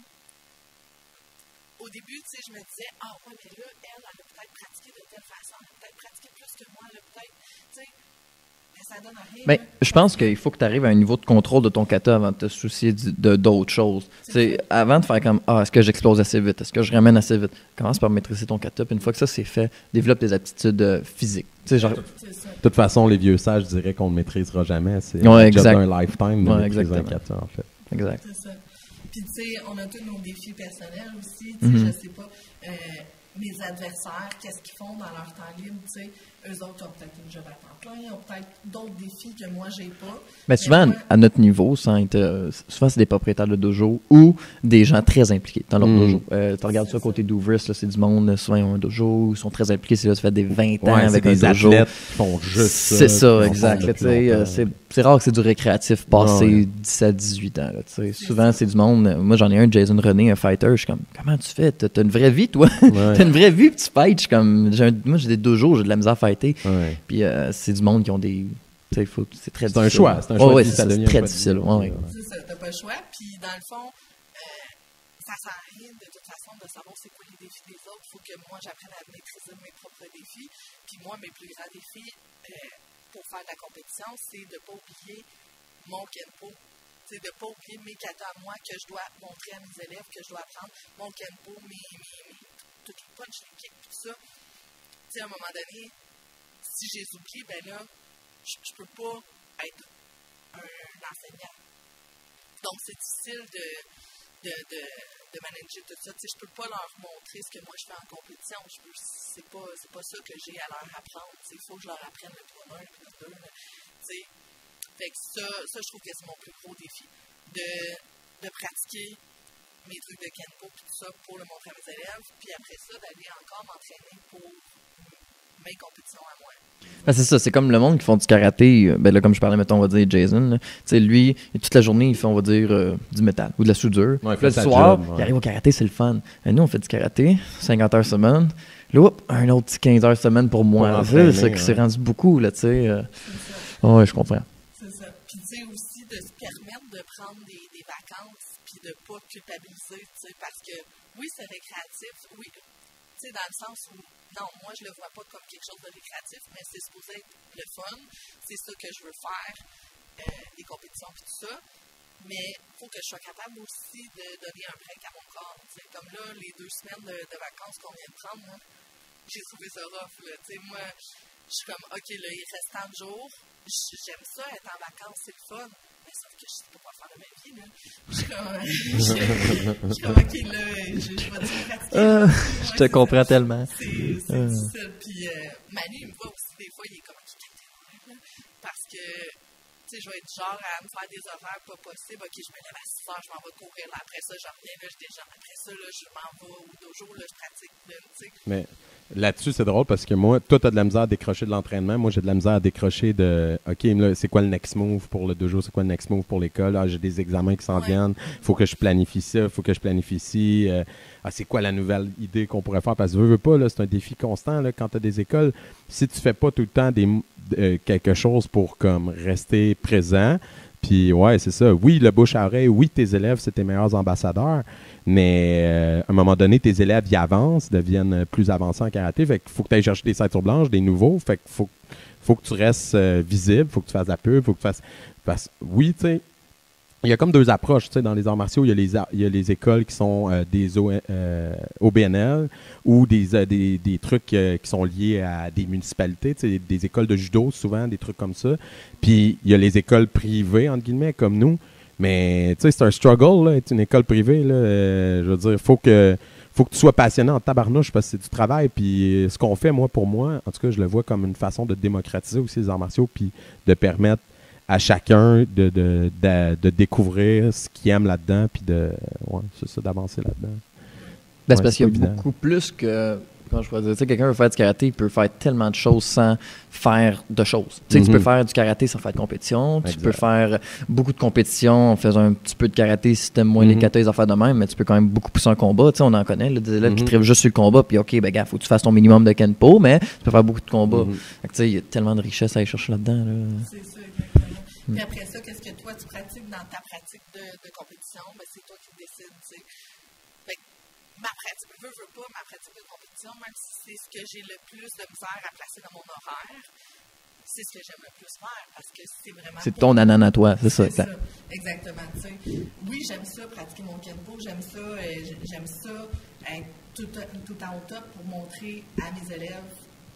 D: au début, tu sais, je me disais, ouais, mais là, elle a peut-être pratiqué de telle façon, elle a peut-être pratiqué plus que moi, elle a peut-être, tu sais, mais ça donne rien.
E: Mais je pense qu'il faut que tu arrives à un niveau de contrôle de ton kata avant de te soucier d'autres choses. C'est avant de faire comme, est-ce que j'explose assez vite? Est-ce que je ramène assez vite? Commence par maîtriser ton kata, puis une fois que ça c'est fait, développe tes aptitudes physiques. Genre...
C: De toute façon, les vieux sages diraient qu'on ne maîtrisera jamais. C'est
E: le
C: job d'un lifetime de maîtriser un kata, en fait.
E: Exact.
D: C'est ça. Puis, tu sais, on a tous nos défis personnels aussi. Tu sais,
E: Mm-hmm.
D: je sais pas, mes adversaires, qu'est-ce qu'ils font dans leur temps libre, tu sais. Eux autres ont peut-être une job à temps plein, ils ont peut-être d'autres défis que moi, j'ai pas.
E: Mais souvent,
D: moi,
E: à notre niveau, souvent, c'est des propriétaires de dojo ou des gens très impliqués dans leur dojo. Tu regardes ça côté d'Ouvris, c'est du monde, souvent ils ont un dojo, ils sont très impliqués, c'est là, ça fait des 20 ans avec
C: des
E: un dojo.
C: athlètes qui font juste ça.
E: C'est ça, exact. C'est rare que c'est du récréatif passé 17-18 ans. Là, souvent, c'est du monde. Moi, j'en ai un, Jason René, un fighter. Je suis comme, comment tu fais? T'as une vraie vie, toi? T'as une vraie vie, puis tu fights. Moi, j'ai des dojos, j'ai de la misère à fighter.
C: Ouais.
E: Puis c'est du monde qui ont des. C'est très difficile.
C: C'est un choix. C'est un choix.
E: C'est très difficile.
D: C'est ça, t'as pas le choix. Puis dans le fond, ça sert à rien de toute façon de savoir c'est quoi les défis des autres. Il faut que moi, j'apprenne à maîtriser mes propres défis. Puis moi, mes plus grands défis pour faire de la compétition, c'est de ne pas oublier mon kenpo. C'est de ne pas oublier mes katas à moi que je dois montrer à mes élèves, que je dois apprendre. Mon kenpo, toutes les punches, les kicks, tout ça. Tu sais, à un moment donné, si je les oublie, ben là, je peux pas être un enseignant. Donc, c'est difficile de manager tout ça. Tu sais, je peux pas leur montrer ce que moi je fais en compétition. C'est pas ça que j'ai à leur apprendre. Il faut que je leur apprenne le plus 1, le plus 2. Fait que ça, je trouve que c'est mon plus gros défi. De pratiquer mes trucs de Kenpo et tout ça pour le montrer à mes élèves, puis après ça, d'aller encore m'entraîner pour mes compétitions à moi.
E: Ben c'est ça, c'est comme le monde qui font du karaté. Ben là, comme je parlais, mettons, on va dire Jason. Tu sais, lui, toute la journée, il fait, on va dire, du métal ou de la soudure.
C: Ouais,
E: puis là, le soir, il arrive au karaté, c'est le fun. Et nous, on fait du karaté, 50 heures semaine. Là, hop, un autre petit 15 heures semaine pour moi. C'est rendu beaucoup, là, tu sais. Ouais, je comprends.
D: C'est ça. Puis, tu sais, aussi, de se permettre de prendre des vacances, puis de ne pas culpabiliser, tu sais, parce que, oui, c'est récréatif, oui. Tu sais, dans le sens où, non, moi, je le vois pas comme quelque chose de récréatif, mais c'est supposé être le fun. C'est ça que je veux faire, les compétitions et tout ça. Mais il faut que je sois capable aussi de donner un break à mon corps. T'sais. Comme là, les 2 semaines de vacances qu'on vient de prendre, moi, j'ai trouvé ça rough. Moi, je suis comme, OK, là, il reste tant de jours. J'aime ça, être en vacances, c'est le fun. Mais sauf que je sais pas quoi faire de ma vie, là. Je suis comme, OK, là, je vais dire pratiquer.
E: Je te comprends tellement.
D: C'est difficile. Puis Manu, il me voit aussi des fois, il est comme, parce que, tu sais, je vais être genre à me faire des horaires pas possibles. OK, je me lève à 6 heures, je m'en vais courir. Là, après ça, je reviens, là, je déjeune. Après ça, là, je m'en vais au dojo, là, je pratique. Là, tu sais.
C: Mais là-dessus, c'est drôle parce que moi, toi, tu as de la misère à décrocher de l'entraînement. Moi, j'ai de la misère à décrocher de OK, là, c'est quoi le next move pour le dojo? C'est quoi le next move pour l'école? Ah, j'ai des examens qui s'en viennent. Faut que je planifie ça. Faut que je planifie ci. C'est quoi la nouvelle idée qu'on pourrait faire? Parce que veux pas, là, c'est un défi constant là, quand tu as des écoles. Si tu fais pas tout le temps quelque chose pour comme rester présent, puis ouais, c'est ça. Oui, le bouche à oreille, oui, tes élèves, c'est tes meilleurs ambassadeurs, mais à un moment donné, tes élèves y avancent, deviennent plus avancés en karaté. Fait qu'il faut que tu ailles chercher des ceintures blanches, des nouveaux. Fait qu'il faut que tu restes visible, faut que tu fasses la pub, faut que tu fasses. Oui, tu sais. Il y a comme 2 approches, tu sais, dans les arts martiaux. Il y a les écoles qui sont des OBNL ou des trucs qui sont liés à des municipalités, tu sais, des écoles de judo, souvent, des trucs comme ça. Puis, il y a les écoles privées, entre guillemets, comme nous. Mais, tu sais, c'est un struggle, là, être une école privée, là. Je veux dire, faut que tu sois passionné en tabarnouche parce que c'est du travail. Puis, ce qu'on fait, pour moi, en tout cas, je le vois comme une façon de démocratiser aussi les arts martiaux puis de permettre à chacun de découvrir ce qu'il aime là-dedans, puis c'est ça, d'avancer là-dedans.
E: Ben, c'est parce qu'il y a beaucoup plus que, quand je pourrais dire, tu sais, quelqu'un veut faire du karaté, il peut faire tellement de choses sans faire de choses. Tu sais, tu peux faire du karaté sans faire de compétition, tu peux faire beaucoup de compétition en faisant un petit peu de karaté si t'aimes moins les katas, les affaires de même, mais tu peux quand même beaucoup pousser un combat. Tu sais, on en connaît, là, des élèves qui trivent juste sur le combat, puis OK, ben gars, faut que tu fasses ton minimum de Kenpo, mais tu peux faire beaucoup de combats. Fait que, tu sais, il y a tellement de richesse à aller chercher là-dedans. Là.
D: C'est ça, exactement. Puis après ça, qu'est-ce que toi, tu pratiques dans ta pratique de compétition? Ben, c'est toi qui décides, tu sais. Fait que ma pratique, veux pas, ma pratique de compétition, même si c'est ce que j'ai le plus de misère à placer dans mon horaire, c'est ce que j'aime le plus faire, parce que c'est vraiment...
E: C'est ton ananas à toi, c'est ça.
D: Exactement, tu sais. Oui, j'aime ça, pratiquer mon Kenpo, j'aime ça être tout en top pour montrer à mes élèves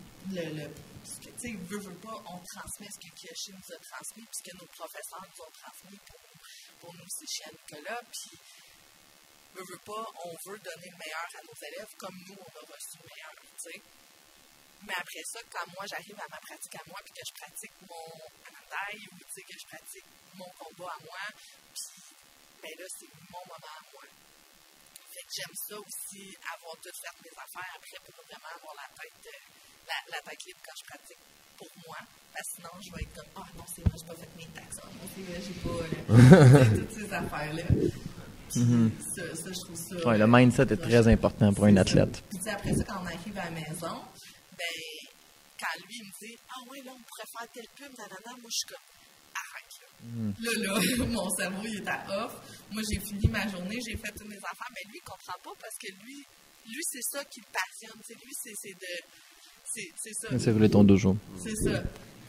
D: tu sais, veut pas, on transmet ce que Kiyoshi nous a transmis, puis ce que nos professeurs nous ont transmis pour nous, c'est chez Nicolas, puis veut pas, on veut donner le meilleur à nos élèves, comme nous, on a reçu le meilleur, tu sais. Mais après ça, quand moi, j'arrive à ma pratique à moi, puis que je pratique mon anandai, ou tu sais, que je pratique mon combat à moi, puis, ben là, c'est mon moment à moi. Fait que j'aime ça aussi, avoir tout fait mes affaires après, pour vraiment avoir la tête libre quand je pratique pour moi. Parce que sinon, je vais être comme, non, c'est vrai, j'ai pas fait mes taxes. Non, c'est vrai, j'ai pas toutes ces affaires-là. Ça, je trouve ça...
E: Oui, le mindset est très important pour un athlète.
D: Puis après ça, quand on arrive à la maison, ben, quand lui, il me dit, ouais, là, on pourrait faire tel pub, nanana, moi, je suis comme, arrête, là. Là, mon cerveau, il est à off. Moi, j'ai fini ma journée, j'ai fait toutes mes affaires, mais lui, il comprend pas parce que lui, c'est ça qui le passionne. T'sais, lui, c'est ça.
E: C'est vrai, ton dojo.
D: C'est ça.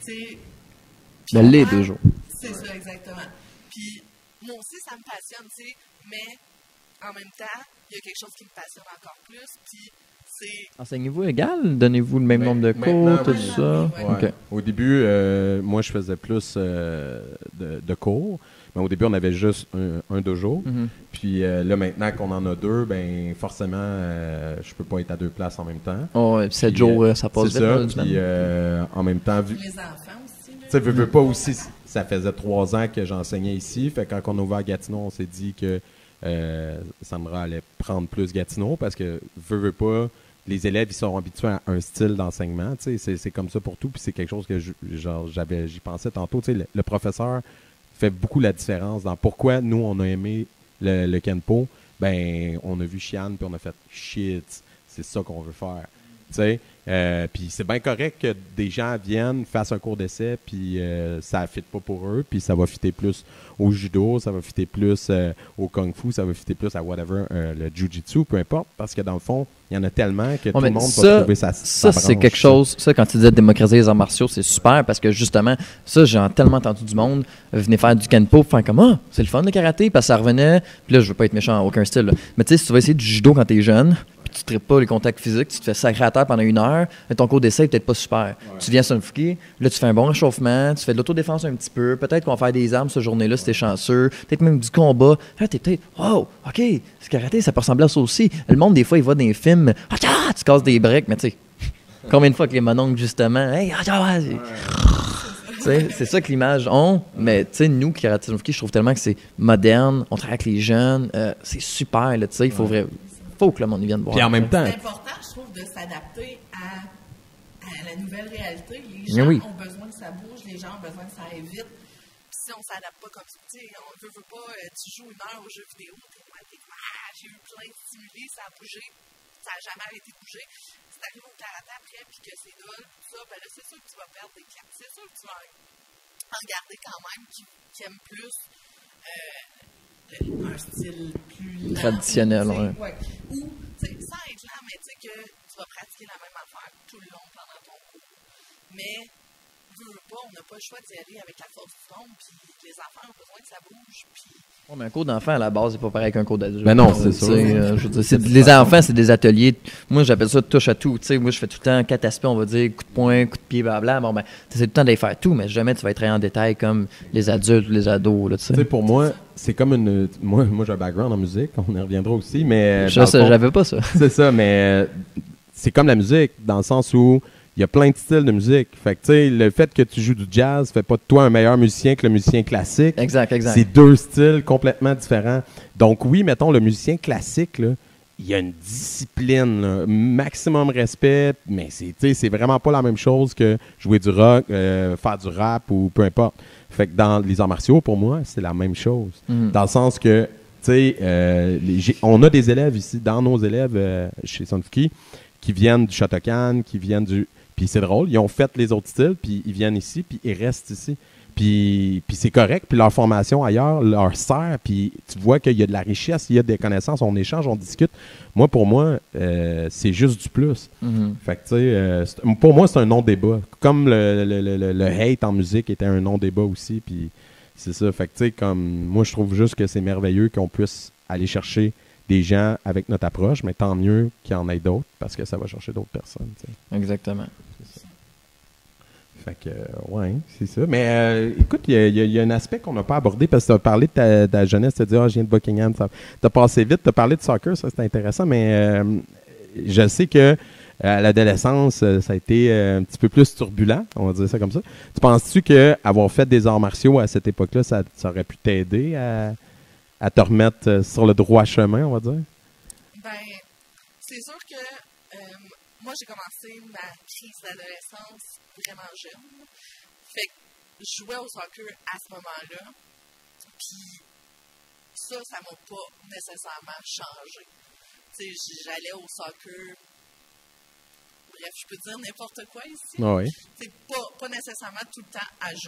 E: Les dojo.
D: C'est ça, exactement. Puis, moi aussi, ça me passionne, tu sais, mais en même temps, il y a quelque chose qui me passionne encore plus, puis c'est...
E: Enseignez-vous égal? Donnez-vous le même nombre de cours, tout ça?
C: Ouais. Okay. Au début, moi, je faisais plus de cours, Mais au début, on avait juste un dojo. Puis là, maintenant qu'on en a 2, ben forcément, je peux pas être à 2 places en même temps.
E: Oh, 7 jours, ça passe
C: vite.
E: C'est
C: ça, puis en même temps, vu...
D: Les enfants aussi.
C: Tu sais, veux pas aussi, ça faisait 3 ans que j'enseignais ici. Fait que quand on a ouvert Gatineau, on s'est dit que Sandra allait prendre plus Gatineau parce que, veux pas, les élèves, ils sont habitués à un style d'enseignement. Tu sais, c'est comme ça pour tout. Puis c'est quelque chose que j'y pensais tantôt. Tu sais, le professeur fait beaucoup la différence dans pourquoi nous, on a aimé le Kenpo. Ben, on a vu Chiane, puis on a fait shit, c'est ça qu'on veut faire. Tu sais, puis c'est bien correct que des gens viennent, fassent un cours d'essai, puis ça ne fit pas pour eux, puis ça va fitter plus au judo, ça va fitter plus au kung-fu, ça va fitter plus à whatever, le jiu-jitsu, peu importe, parce que dans le fond, il y en a tellement que tout le monde va trouver sa
E: Ça,
C: branche.
E: c'est quelque chose, ça, quand tu disais démocratiser les arts martiaux, c'est super, parce que justement, ça, j'ai tellement entendu du monde venir faire du Kenpo, faire comme, ah, c'est le fun le karaté, parce que ça revenait, puis là, je veux pas être méchant en aucun style, là. Mais tu sais, si tu vas essayer du judo quand t'es jeune, tu ne traites pas les contacts physiques, tu te fais sacrer à terre pendant 1 heure, mais ton cours d'essai n'est peut-être pas super. Ouais. Tu viens sur un fuki, là tu fais un bon réchauffement, tu fais de l'autodéfense un petit peu, peut-être qu'on va faire des armes cette journée-là si t'es chanceux, peut-être même du combat. Là t'es peut-être, wow, ok, ce karaté, ça peut ressembler à ça aussi. Le monde, des fois, il va dans les films, tu casses des briques, mais tu sais, combien de fois que les mononcles, justement, hey, c'est ça que l'image ont, mais tu sais, nous, Karaté Suzuki, je trouve tellement que c'est moderne, on travaille avec les jeunes, c'est super, là, tu sais, il faut vraiment. Faut que le monde vienne voir.
C: Puis en même temps,
D: c'est important, je trouve, de s'adapter à la nouvelle réalité. Les gens ont besoin que ça bouge, les gens ont besoin que ça aille vite. Puis si on ne s'adapte pas comme ça, tu sais, on veut pas, tu joues 1 heure aux jeux vidéo, j'ai eu plein de stimuli, ça a bougé, ça n'a jamais arrêté de bouger. Si tu arrives au karaté après, puis que c'est dole, tout ça, ben là, c'est sûr que tu vas perdre des claques. C'est sûr que tu vas en garder quand même qui aiment plus. Un style plus
E: traditionnel,
D: ouais. Ou, tu sais, sans être lent, mais tu sais que tu vas pratiquer la même affaire tout le long pendant ton cours. Mais, veux pas, on n'a pas le choix d'y aller avec la force du monde, puis les enfants ont besoin que ça bouge, puis...
E: Ouais, mais un cours d'enfant, à la base, c'est pas pareil qu'un cours d'adulte.
C: Ben non, c'est ça.
E: Je veux dire, les enfants, c'est des ateliers. Moi, j'appelle ça touche à tout. T'sais, moi, je fais tout le temps 4 aspects, on va dire, coup de poing, coup de pied, blablabla. Bon, ben, tu essaies tout le temps d'aller faire tout, mais jamais tu vas être très en détail comme les adultes ou les ados. Là,
C: tu sais, pour moi, c'est comme une. Moi, j'ai un background en musique, on y reviendra aussi, mais.
E: J'avais pas ça.
C: C'est ça, mais c'est comme la musique, dans le sens où il y a plein de styles de musique. Fait que, tu sais, le fait que tu joues du jazz fait pas de toi un meilleur musicien que le musicien classique.
E: Exact.
C: C'est 2 styles complètement différents. Donc, oui, mettons, le musicien classique, là, il y a une discipline, là, maximum respect, mais c'est vraiment pas la même chose que jouer du rock, faire du rap ou peu importe. Fait que dans les arts martiaux, pour moi, c'est la même chose. Dans le sens que, tu sais, on a des élèves ici, dans nos élèves chez Sunfuki, qui viennent du Shotokan, qui viennent du... Puis c'est drôle, ils ont fait les autres styles, puis ils viennent ici, puis ils restent ici. Puis c'est correct, puis leur formation ailleurs leur sert, puis tu vois qu'il y a de la richesse, il y a des connaissances, on échange, on discute. Moi, pour moi, c'est juste du plus. Fait que, tu sais, pour moi, c'est un non-débat. Comme le hate en musique était un non-débat aussi, puis c'est ça. Fait que, tu sais, comme, moi, je trouve juste que c'est merveilleux qu'on puisse aller chercher des gens avec notre approche, mais tant mieux qu'il y en ait d'autres, parce que ça va chercher d'autres personnes, tu sais.
E: Exactement.
C: Fait que, ouais, c'est ça. Mais écoute, il y a un aspect qu'on n'a pas abordé parce que tu as parlé de ta jeunesse, tu as dit, je viens de Buckingham, tu as passé vite, tu as parlé de soccer, ça c'est intéressant, mais je sais que à l'adolescence, ça a été un petit peu plus turbulent, on va dire ça comme ça. Tu penses-tu qu'avoir fait des arts martiaux à cette époque-là, ça aurait pu t'aider à te remettre sur le droit chemin, on va dire?
D: Ben, c'est sûr que moi, j'ai commencé ma crise d'adolescence vraiment jeune. Fait que je jouais au soccer à ce moment-là. Puis ça m'a pas nécessairement changé. Tu sais, j'allais au soccer. Bref, je peux dire n'importe quoi ici.
C: Ah oui.
D: C'est pas nécessairement tout le temps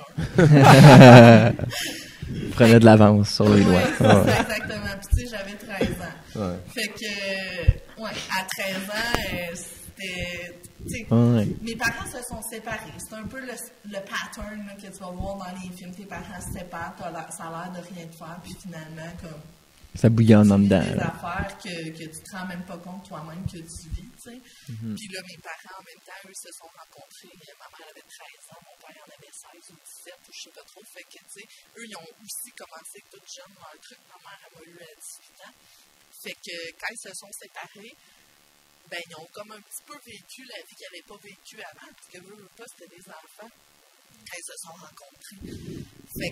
D: à jeun.
E: Prenez de l'avance sur les doigts.
D: Ouais, exactement. Puis tu sais, j'avais 13 ans.
C: Ouais.
D: Fait que, à 13 ans, c'était... Mes parents se sont séparés. C'est un peu le pattern là, que tu vas voir dans les films. Tes parents se séparent, ça a l'air de rien te faire, puis finalement, comme
E: Ça bouillonne en dedans.
D: des
E: Là.
D: affaires que tu te rends même pas compte toi-même que tu vis, tu sais. Puis là, mes parents, en même temps, eux, se sont rencontrés. Ma mère avait 13 ans, mon père en avait 16 ou 17, ou je sais pas trop. Fait que, tu sais, eux, ils ont aussi commencé tout jeunes dans le truc. Ma mère, elle m'a eu à 18 ans. Fait que quand ils se sont séparés, ben, ils ont comme un petit peu vécu la vie qu'ils n'avaient pas vécue avant. Parce que eux, pas, c'était des enfants quand ils se sont rencontrés. Fait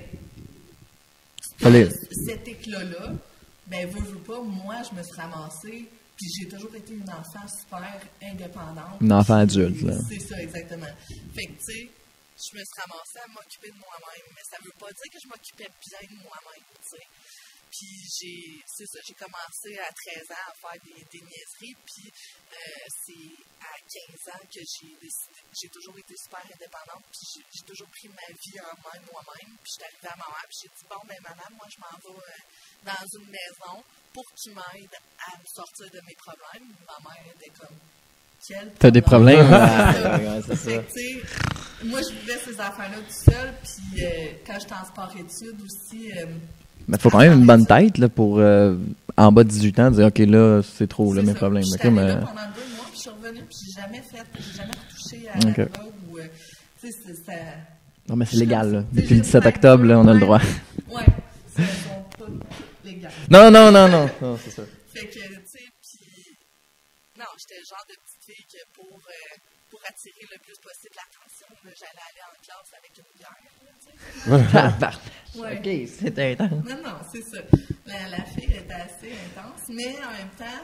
D: que cet éclat-là, ben, veux pas, moi, je me suis ramassée, puis j'ai toujours été une enfant super indépendante.
E: Une enfant adulte, là.
D: C'est ça, exactement. Fait que, tu sais, je me suis ramassée à m'occuper de moi-même, mais ça veut pas dire que je m'occupais bien de moi-même, tu sais. Puis j'ai commencé à 13 ans à faire des niaiseries, puis c'est à 15 ans que j'ai toujours été super indépendante, puis j'ai toujours pris ma vie en main moi-même, puis j'étais arrivée à ma mère, puis j'ai dit, bon, ben madame, moi je m'en vais dans une maison pour qu'il m'aide à me sortir de mes problèmes. Ma mère était comme, quel problème?
E: T'as des problèmes? Ouais, c'est ça.
D: Fait que, tu sais, moi je vivais ces affaires-là tout seul, puis quand j'étais en sport-études aussi...
E: Mais il faut quand même une bonne tête là, pour, en bas de 18 ans, dire « OK, là, c'est trop, là, mes problèmes. »
D: J'étais là pendant 2 mois, puis je suis revenue, puis j'ai jamais retouché à la drogue ou... tu sais, ça...
E: Non, mais c'est légal, là. Depuis le 17 octobre, là, on a le droit.
D: Ouais, c'est pas légal.
E: Non, c'est ça.
D: Fait que, tu sais, puis... Non, j'étais le genre de petite fille que pour attirer le plus possible l'attention, j'allais aller en classe avec une bière, là, tu sais. Ouais.
E: OK, c'était intense.
D: Non, c'est ça. La fille était assez intense, mais en même temps,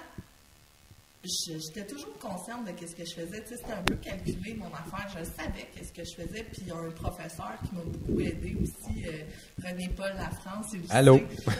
D: j'étais toujours consciente de ce que je faisais. Tu sais, c'était un peu calculé, mon affaire. Je savais qu'est-ce que je faisais. Puis il y a un professeur qui m'a beaucoup aidé aussi, René-Paul Lafrance.
C: Allô?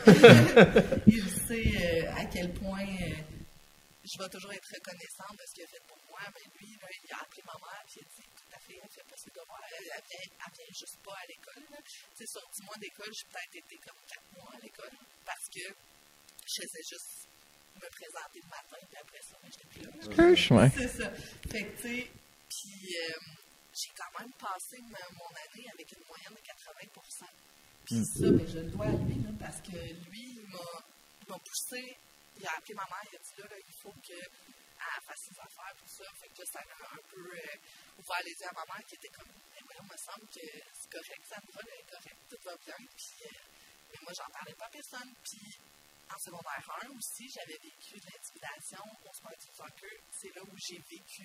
D: Il sait à quel point je vais toujours être reconnaissante de ce qu'il a fait pour moi. Mais lui, là, il a appelé ma mère et il a dit, tout à fait, elle fait pas ses devoirs. Elle vient juste pas à l'école. Tu sais, sur 10 mois d'école, j'ai peut-être été comme 4 mois à l'école parce que je faisais juste me présenter le matin, puis après ça, je n'étais plus là. C'est ça. Fait que, tu sais, puis j'ai quand même passé mon année avec une moyenne de 80%. Puis ça, ben, je le dois à lui, là, parce que lui, il m'a poussé, il a appelé ma mère, il a dit là, il faut qu'elle fasse ses affaires, tout ça. Fait que là, ça m'a un peu ouvert les yeux à ma mère qui était comme, il me semble que c'est correct, ça me va, là, c'est correct, tout va bien. Puis, mais moi, j'en parlais pas à personne. Puis, en secondaire 1 aussi, j'avais vécu de l'intimidation au sport du soccer. C'est là où j'ai vécu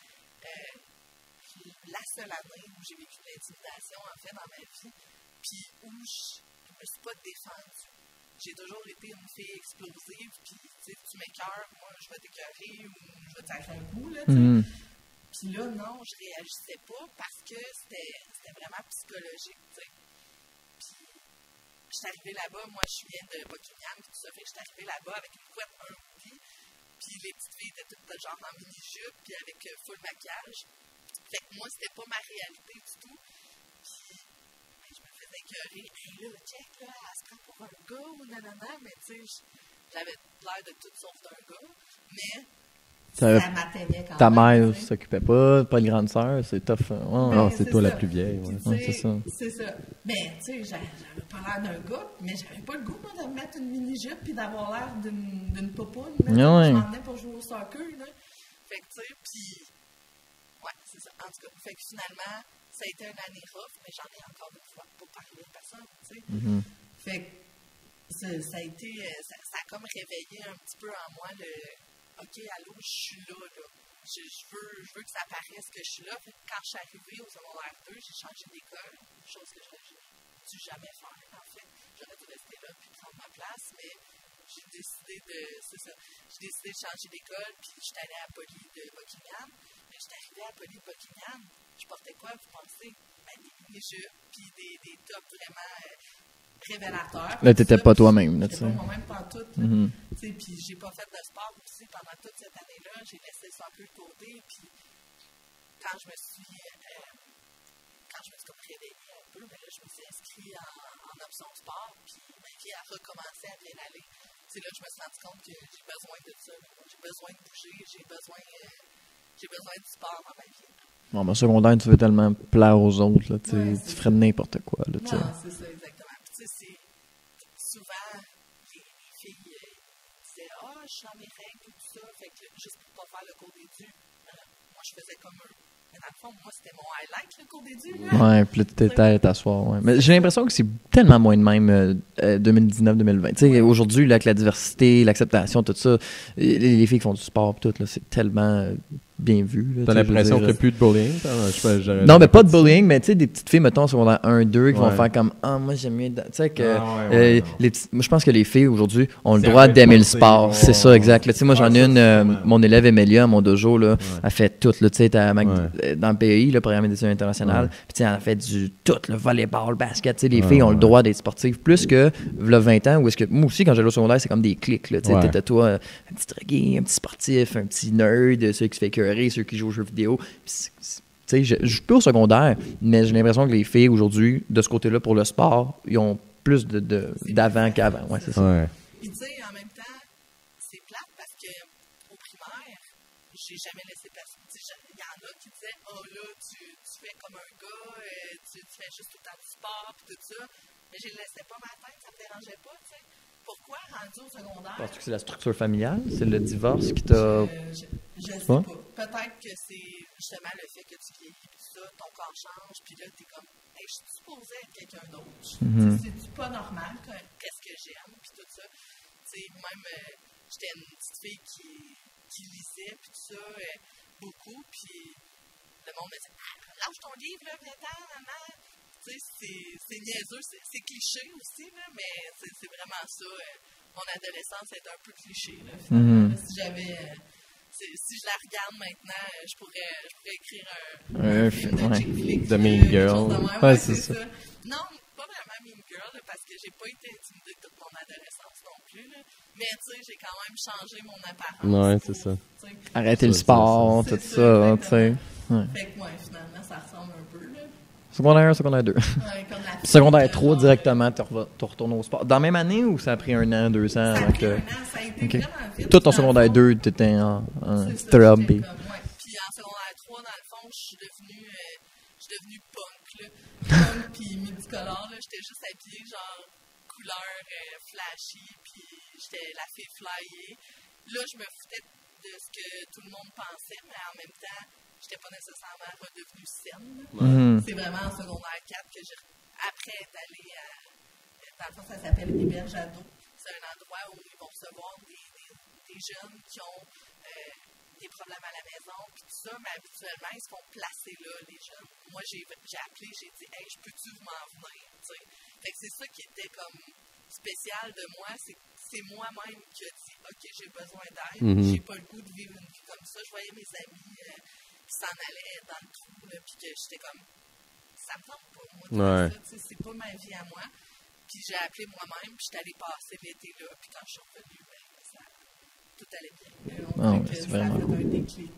D: la seule année où j'ai vécu de l'intimidation, en fait, dans ma vie. Puis où je me suis pas défendue. J'ai toujours été une fille explosive. Puis, tu m'écœures, moi, je vais t'écœurer ou je vais te faire un coup, là, tu sais. Puis là, non, je réagissais pas parce que c'était vraiment psychologique, tu sais. Je suis arrivée là-bas, moi je viens de Buckingham, tout ça, fait que je suis arrivée là-bas avec une couette, un hoodie, puis les petites filles étaient toutes genre en mini-jupe, puis avec full maquillage. Fait que moi, c'était pas ma réalité du tout. Puis, ben, je me faisais écœurer. Hey là, check, là, elle se prend pour un gars ou nanana, mais tu sais, j'avais l'air de tout sauf d'un gars, mais ça m'atteignait quand même.
E: Ta mère s'occupait pas de grande sœur, c'est tough.
C: Non, c'est toi la plus vieille. Ouais.
E: C'est ça.
D: C'est ça. Mais, tu sais, j'avais pas l'air d'un gars, mais j'avais pas le goût, moi, de me mettre une mini-jupe et d'avoir l'air d'une popoune. Je m'en venais pour jouer au soccer, là. Fait que, tu sais, puis... Ouais, c'est ça. En tout cas, fait que finalement, ça a été une année rough, mais j'en ai encore une fois pour parler à personne, tu sais. Fait que ça a été... Ça a comme réveillé un petit peu en moi le... OK, allô, je suis là, là. Je veux que ça paraisse que je suis là. Quand je suis arrivée au secondaire 2, j'ai changé d'école, chose que je n'aurais dû jamais faire, en fait. J'aurais dû rester là puis prendre ma place, mais j'ai décidé de changer d'école, puis je suis allée à Poly de Buckingham. Mais je suis arrivée à Poly de Buckingham, je portais quoi, vous pensez? Ben, des mini-jupes, puis des tops vraiment... révélateur.
E: Là, t'étais pas toi-même, là, tu sais.
D: J'étais pas moi-même pantoute, puis j'ai pas fait de sport aussi pendant toute cette année-là. J'ai laissé ça un peu de côté, puis quand je me suis comme réveillée un peu, ben là, je me suis inscrite en option sport, puis ma vie a recommencé à bien aller. C'est là que je me suis rendu compte que j'ai besoin de ça. J'ai besoin de bouger, j'ai besoin du sport dans ma vie.
E: Bon, ben, secondaire, tu veux tellement plaire aux autres, là, tu ferais n'importe quoi, là, tu sais.
D: Non, c'est ça, exactement. Puis, tu sais, souvent, les filles je suis dans mes règles, tout ça. Fait que juste pour pas faire le cours d'édu, moi, je faisais comme eux. Mais dans le fond, moi, c'était mon highlight, le cours d'édu.
E: Ouais, puis là, tu t'étais à t'asseoir. Ouais. Mais j'ai l'impression que c'est tellement moins de même 2019-2020. Tu sais, aujourd'hui, là, avec la diversité, l'acceptation, tout ça, les filles qui font du sport, tout, là, c'est tellement bien vu. Là,
C: t'as l'impression qu'il n'y a plus de bullying?
E: Non, mais pas de bullying, mais tu sais, des petites filles, mettons, secondaire 1, 2, qui vont faire comme « Ah, moi, j'aime mieux... » Tu sais, que moi, je pense que les filles, aujourd'hui, ont le droit d'aimer le sport. C'est ça, exact. Tu sais, moi, j'en ai une, mon élève Emelia, à mon dojo, là, elle fait tout, là, tu sais, dans le PEI, le Programme d'éducation internationale, puis tu sais, elle fait tout, le volleyball, le basket, tu sais, les filles ont le droit d'être sportives, plus que, là, 20 ans, où est-ce que, moi aussi, quand j'allais au secondaire, c'est comme des clics, là, tu sais, t'étais toi, un petit drogué, un petit sportif, un petit nerd, ceux qui se fait écœurer, ceux qui jouent aux jeux vidéo. Tu sais, je suis plus au secondaire, mais j'ai l'impression que les filles, aujourd'hui, de ce côté-là, pour le sport, ils ont plus d'avant qu'avant. Ouais, c'est ça.
C: Ouais.
D: Puis, tu sais, en même temps, c'est plate parce que au primaire, j'ai jamais laissé personne. Il y en a qui disaient, oh là, tu fais comme un gars, tu fais juste tout le temps du sport, puis tout ça. Mais je ne laissais pas ma tête, ça me dérangeait pas, tu sais. Pourquoi, rendu au secondaire?
E: Penses-tu que c'est la structure familiale? C'est le divorce qui t'a...
D: Je sais pas. Peut-être que c'est justement le fait que tu vieillis, puis ça, ton corps change, puis là, t'es comme, hey, je suis supposée être quelqu'un d'autre. C'est pas normal, qu'est-ce que j'aime, puis tout ça. Tu sais, même, j'étais une petite fille qui lisait, puis tout ça, beaucoup, puis le monde me dit, lâche ton livre, là, viens-t'en, maman. Tu sais, c'est niaiseux, c'est cliché aussi, là, mais c'est vraiment ça. Mon adolescence est un peu cliché, là, finalement. Si je la regarde maintenant, je pourrais écrire un film de chick flick.
C: The Mean Girl.
D: Ouais, c'est ça. Non, pas vraiment Mean Girl, là, parce que j'ai pas été intimidée toute mon adolescence non plus. Là. Mais tu sais, j'ai quand même changé mon apparence.
C: Ouais, c'est ça.
E: Arrêter le sport, tout ça, tu sais.
D: Fait que, ouais, finalement, ça ressemble un peu, là.
E: Secondaire 1, secondaire 2.
D: Ouais, comme la
E: Secondaire 3, directement, tu retournes au sport. Dans la même année ou ça a pris 1 an, 2 ans?
D: Ça a pris 1 an, ça a été vraiment vite.
E: Tout ton secondaire 2, tu étais en throb.
D: Puis en secondaire 3, dans le fond, je suis devenue punk, là. Punk puis multicolore, là. J'étais juste habillée, genre, couleur flashy, puis j'étais la fille flyée. Là, je me foutais de ce que tout le monde pensait, mais en même temps, j'étais pas nécessairement redevenue saine. C'est vraiment en secondaire 4 que après être allée à... Dans le fond, ça s'appelle Héberge Ado. C'est un endroit où ils vont recevoir des jeunes qui ont des problèmes à la maison, puis tout ça, mais habituellement, ils se font placer là, les jeunes. Moi, j'ai appelé, j'ai dit, hey, je peux-tu m'en venir, tu sais. Fait que c'est ça qui était comme spécial de moi, c'est moi-même qui ai dit, OK, j'ai besoin d'aide, j'ai pas le goût de vivre une vie comme ça. Je voyais mes amis qui s'en allaient dans le trou, là, puis que j'étais comme, ça me tente pas, moi, de faire ça, c'est pas ma vie à moi. Puis j'ai appelé moi-même, puis j'étais allée passer l'été là, puis quand je suis revenue, tout allait bien.
E: C'est vraiment
D: ça a fait un déclic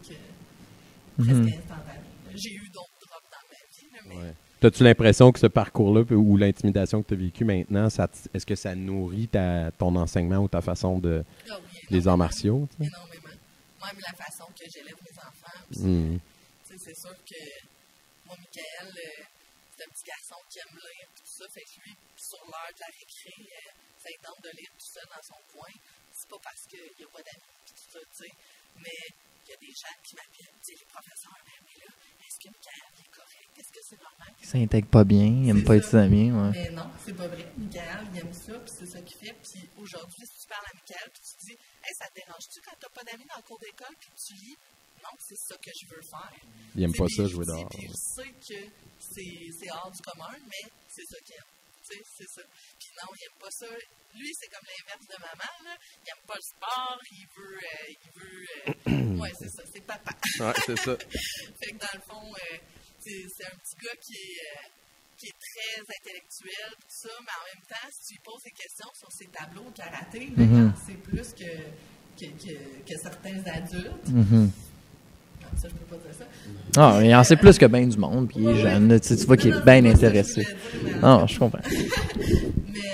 D: presque instantané. J'ai eu d'autres drops dans ma vie, là, mais...
C: Ouais. As-tu l'impression que ce parcours-là ou l'intimidation que tu as vécue maintenant, est-ce que ça nourrit ton enseignement ou ta façon de les arts martiaux? T'sais?
D: Énormément. Même la façon que j'élève mes enfants. C'est sûr que moi, Michael, c'est un petit garçon qui aime lire tout ça. Fait que lui, sur l'heure de la récré, ça lui tente de lire tout ça dans son coin. C'est pas parce qu'il n'y a pas d'amis tout ça, tu sais. Mais il y a des gens qui m'appellent, les professeurs, mais là, est-ce que Michael est correct? Est-ce que c'est normal?
E: Il s'intègre pas bien, il aime pas être ses amis. Ouais.
D: Mais non, c'est pas vrai. Michael, il aime ça, puis c'est ça qu'il fait. Puis aujourd'hui, si tu parles à Michael, puis tu dis, hey, ça te dérange-tu quand t'as pas d'amis dans le cours d'école, puis tu lis? Non, c'est ça que je veux faire.
C: Il aime pas ça, jouer dehors.
D: Puis je sais que c'est hors du commun, mais c'est ça qu'il aime. C'est ça. Puis non, il aime pas ça. Lui, c'est comme l'inverse de maman, là. Il aime pas le sport, il veut ouais, c'est ça, c'est papa.
C: Ouais, c'est ça.
D: Fait que dans le fond, c'est un petit gars qui est très intellectuel, tout ça, mais en même temps, si tu lui poses des questions sur ses tableaux au karaté, c'est plus que certains adultes. Ça, je peux pas dire ça.
E: Ah, il en sait plus que bien du monde, puis il est jeune. Là, tu vois qu'il est bien intéressé. Ah, je comprends.
D: Mais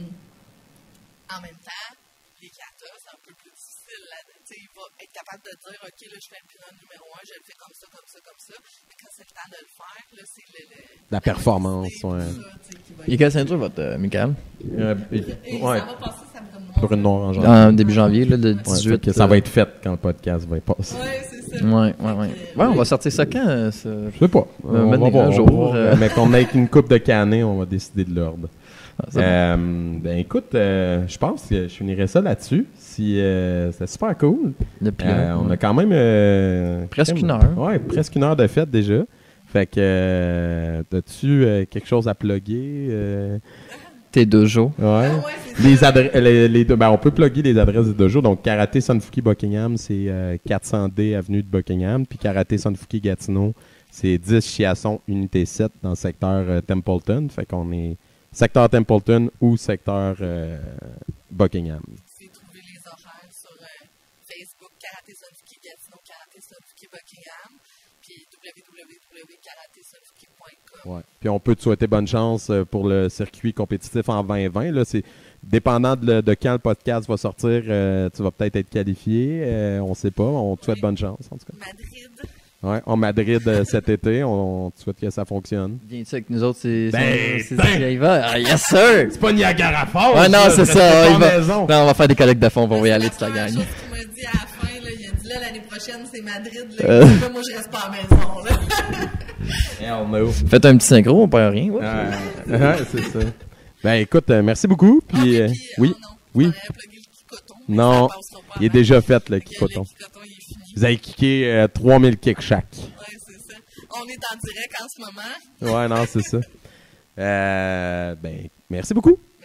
D: en même temps, les katas, c'est un peu plus difficile. Il va être capable de dire, OK, là, je fais le pilote numéro 1, je le fais comme ça, comme ça, comme ça. Mais quand c'est le temps de le faire, là, c'est
C: la performance, ouais.
E: Il est quelle ceinture, votre Michael?
D: Ça va passer, ça me donne
C: Brune Noire en janvier.
E: Début janvier, là, le
C: Ouais,
E: 18.
C: fait que ça va être fait quand le podcast va être passé.
D: Ouais, c'est ça.
E: Ouais, on va sortir ça quand? Ça?
C: Je sais pas. On va voir.
E: Un jour.
C: Mais qu'on ait une coupe de canets, on va décider de l'ordre.
E: C'est
C: Ben écoute, je pense que je finirais ça là-dessus. C'était super cool.
E: Depuis
C: On a quand même...
E: Presque une heure.
C: Ouais, presque une heure de fête déjà. Fait que, as-tu quelque chose à plugger?
E: Tes dojos.
C: Ouais.
D: c'est
C: Les adresses, on peut plugger les adresses des dojos. Donc, Karaté Sunfuki Buckingham, c'est 400D avenue de Buckingham. Puis Karaté Sunfuki Gatineau, c'est 10 Chiasson, unité 7 dans le secteur Templeton. Fait qu'on est secteur Templeton ou secteur Buckingham.
D: Vous pouvez trouver les horaires sur Facebook, Karaté Sunfuki Gatineau, Karaté Sunfuki Buckingham, puis www.karatesunfuki.com.
C: Ouais. Puis on peut te souhaiter bonne chance pour le circuit compétitif en 2020. Là, c'est dépendant de quand le podcast va sortir, tu vas peut-être être qualifié. On sait pas. On te souhaite bonne chance en tout cas.
D: Madrid.
C: Ouais, en Madrid cet été, on te souhaite que ça fonctionne.
E: Viens-tu avec nous autres, c'est
C: ben.
E: il va. Ah, yes sir!
C: C'est pas Niagara Falls!
E: Ouais, non,
C: là,
E: c'est
C: je
E: ça.
C: reste
E: Il
C: pas
E: va.
C: en maison.
E: Non, on va faire des collectes de fonds, on va y aller toute la
D: Première
E: gang.
D: chose qu'il m'a dit à la fin, là, il a dit là, l'année prochaine, c'est Madrid. Là, moi, je reste pas à la maison. Là.
C: Hell no.
E: Faites un petit synchro, on perd rien. Ouais.
C: Ouais, c'est ça. Ben écoute, merci beaucoup. Puis, oui, oui. Non, il est déjà fait le Kikoton. Vous avez kické 3000 kicks chaque.
D: Ouais, c'est ça. On est en direct en ce moment.
C: Ouais, non, c'est ça. Ben, merci beaucoup.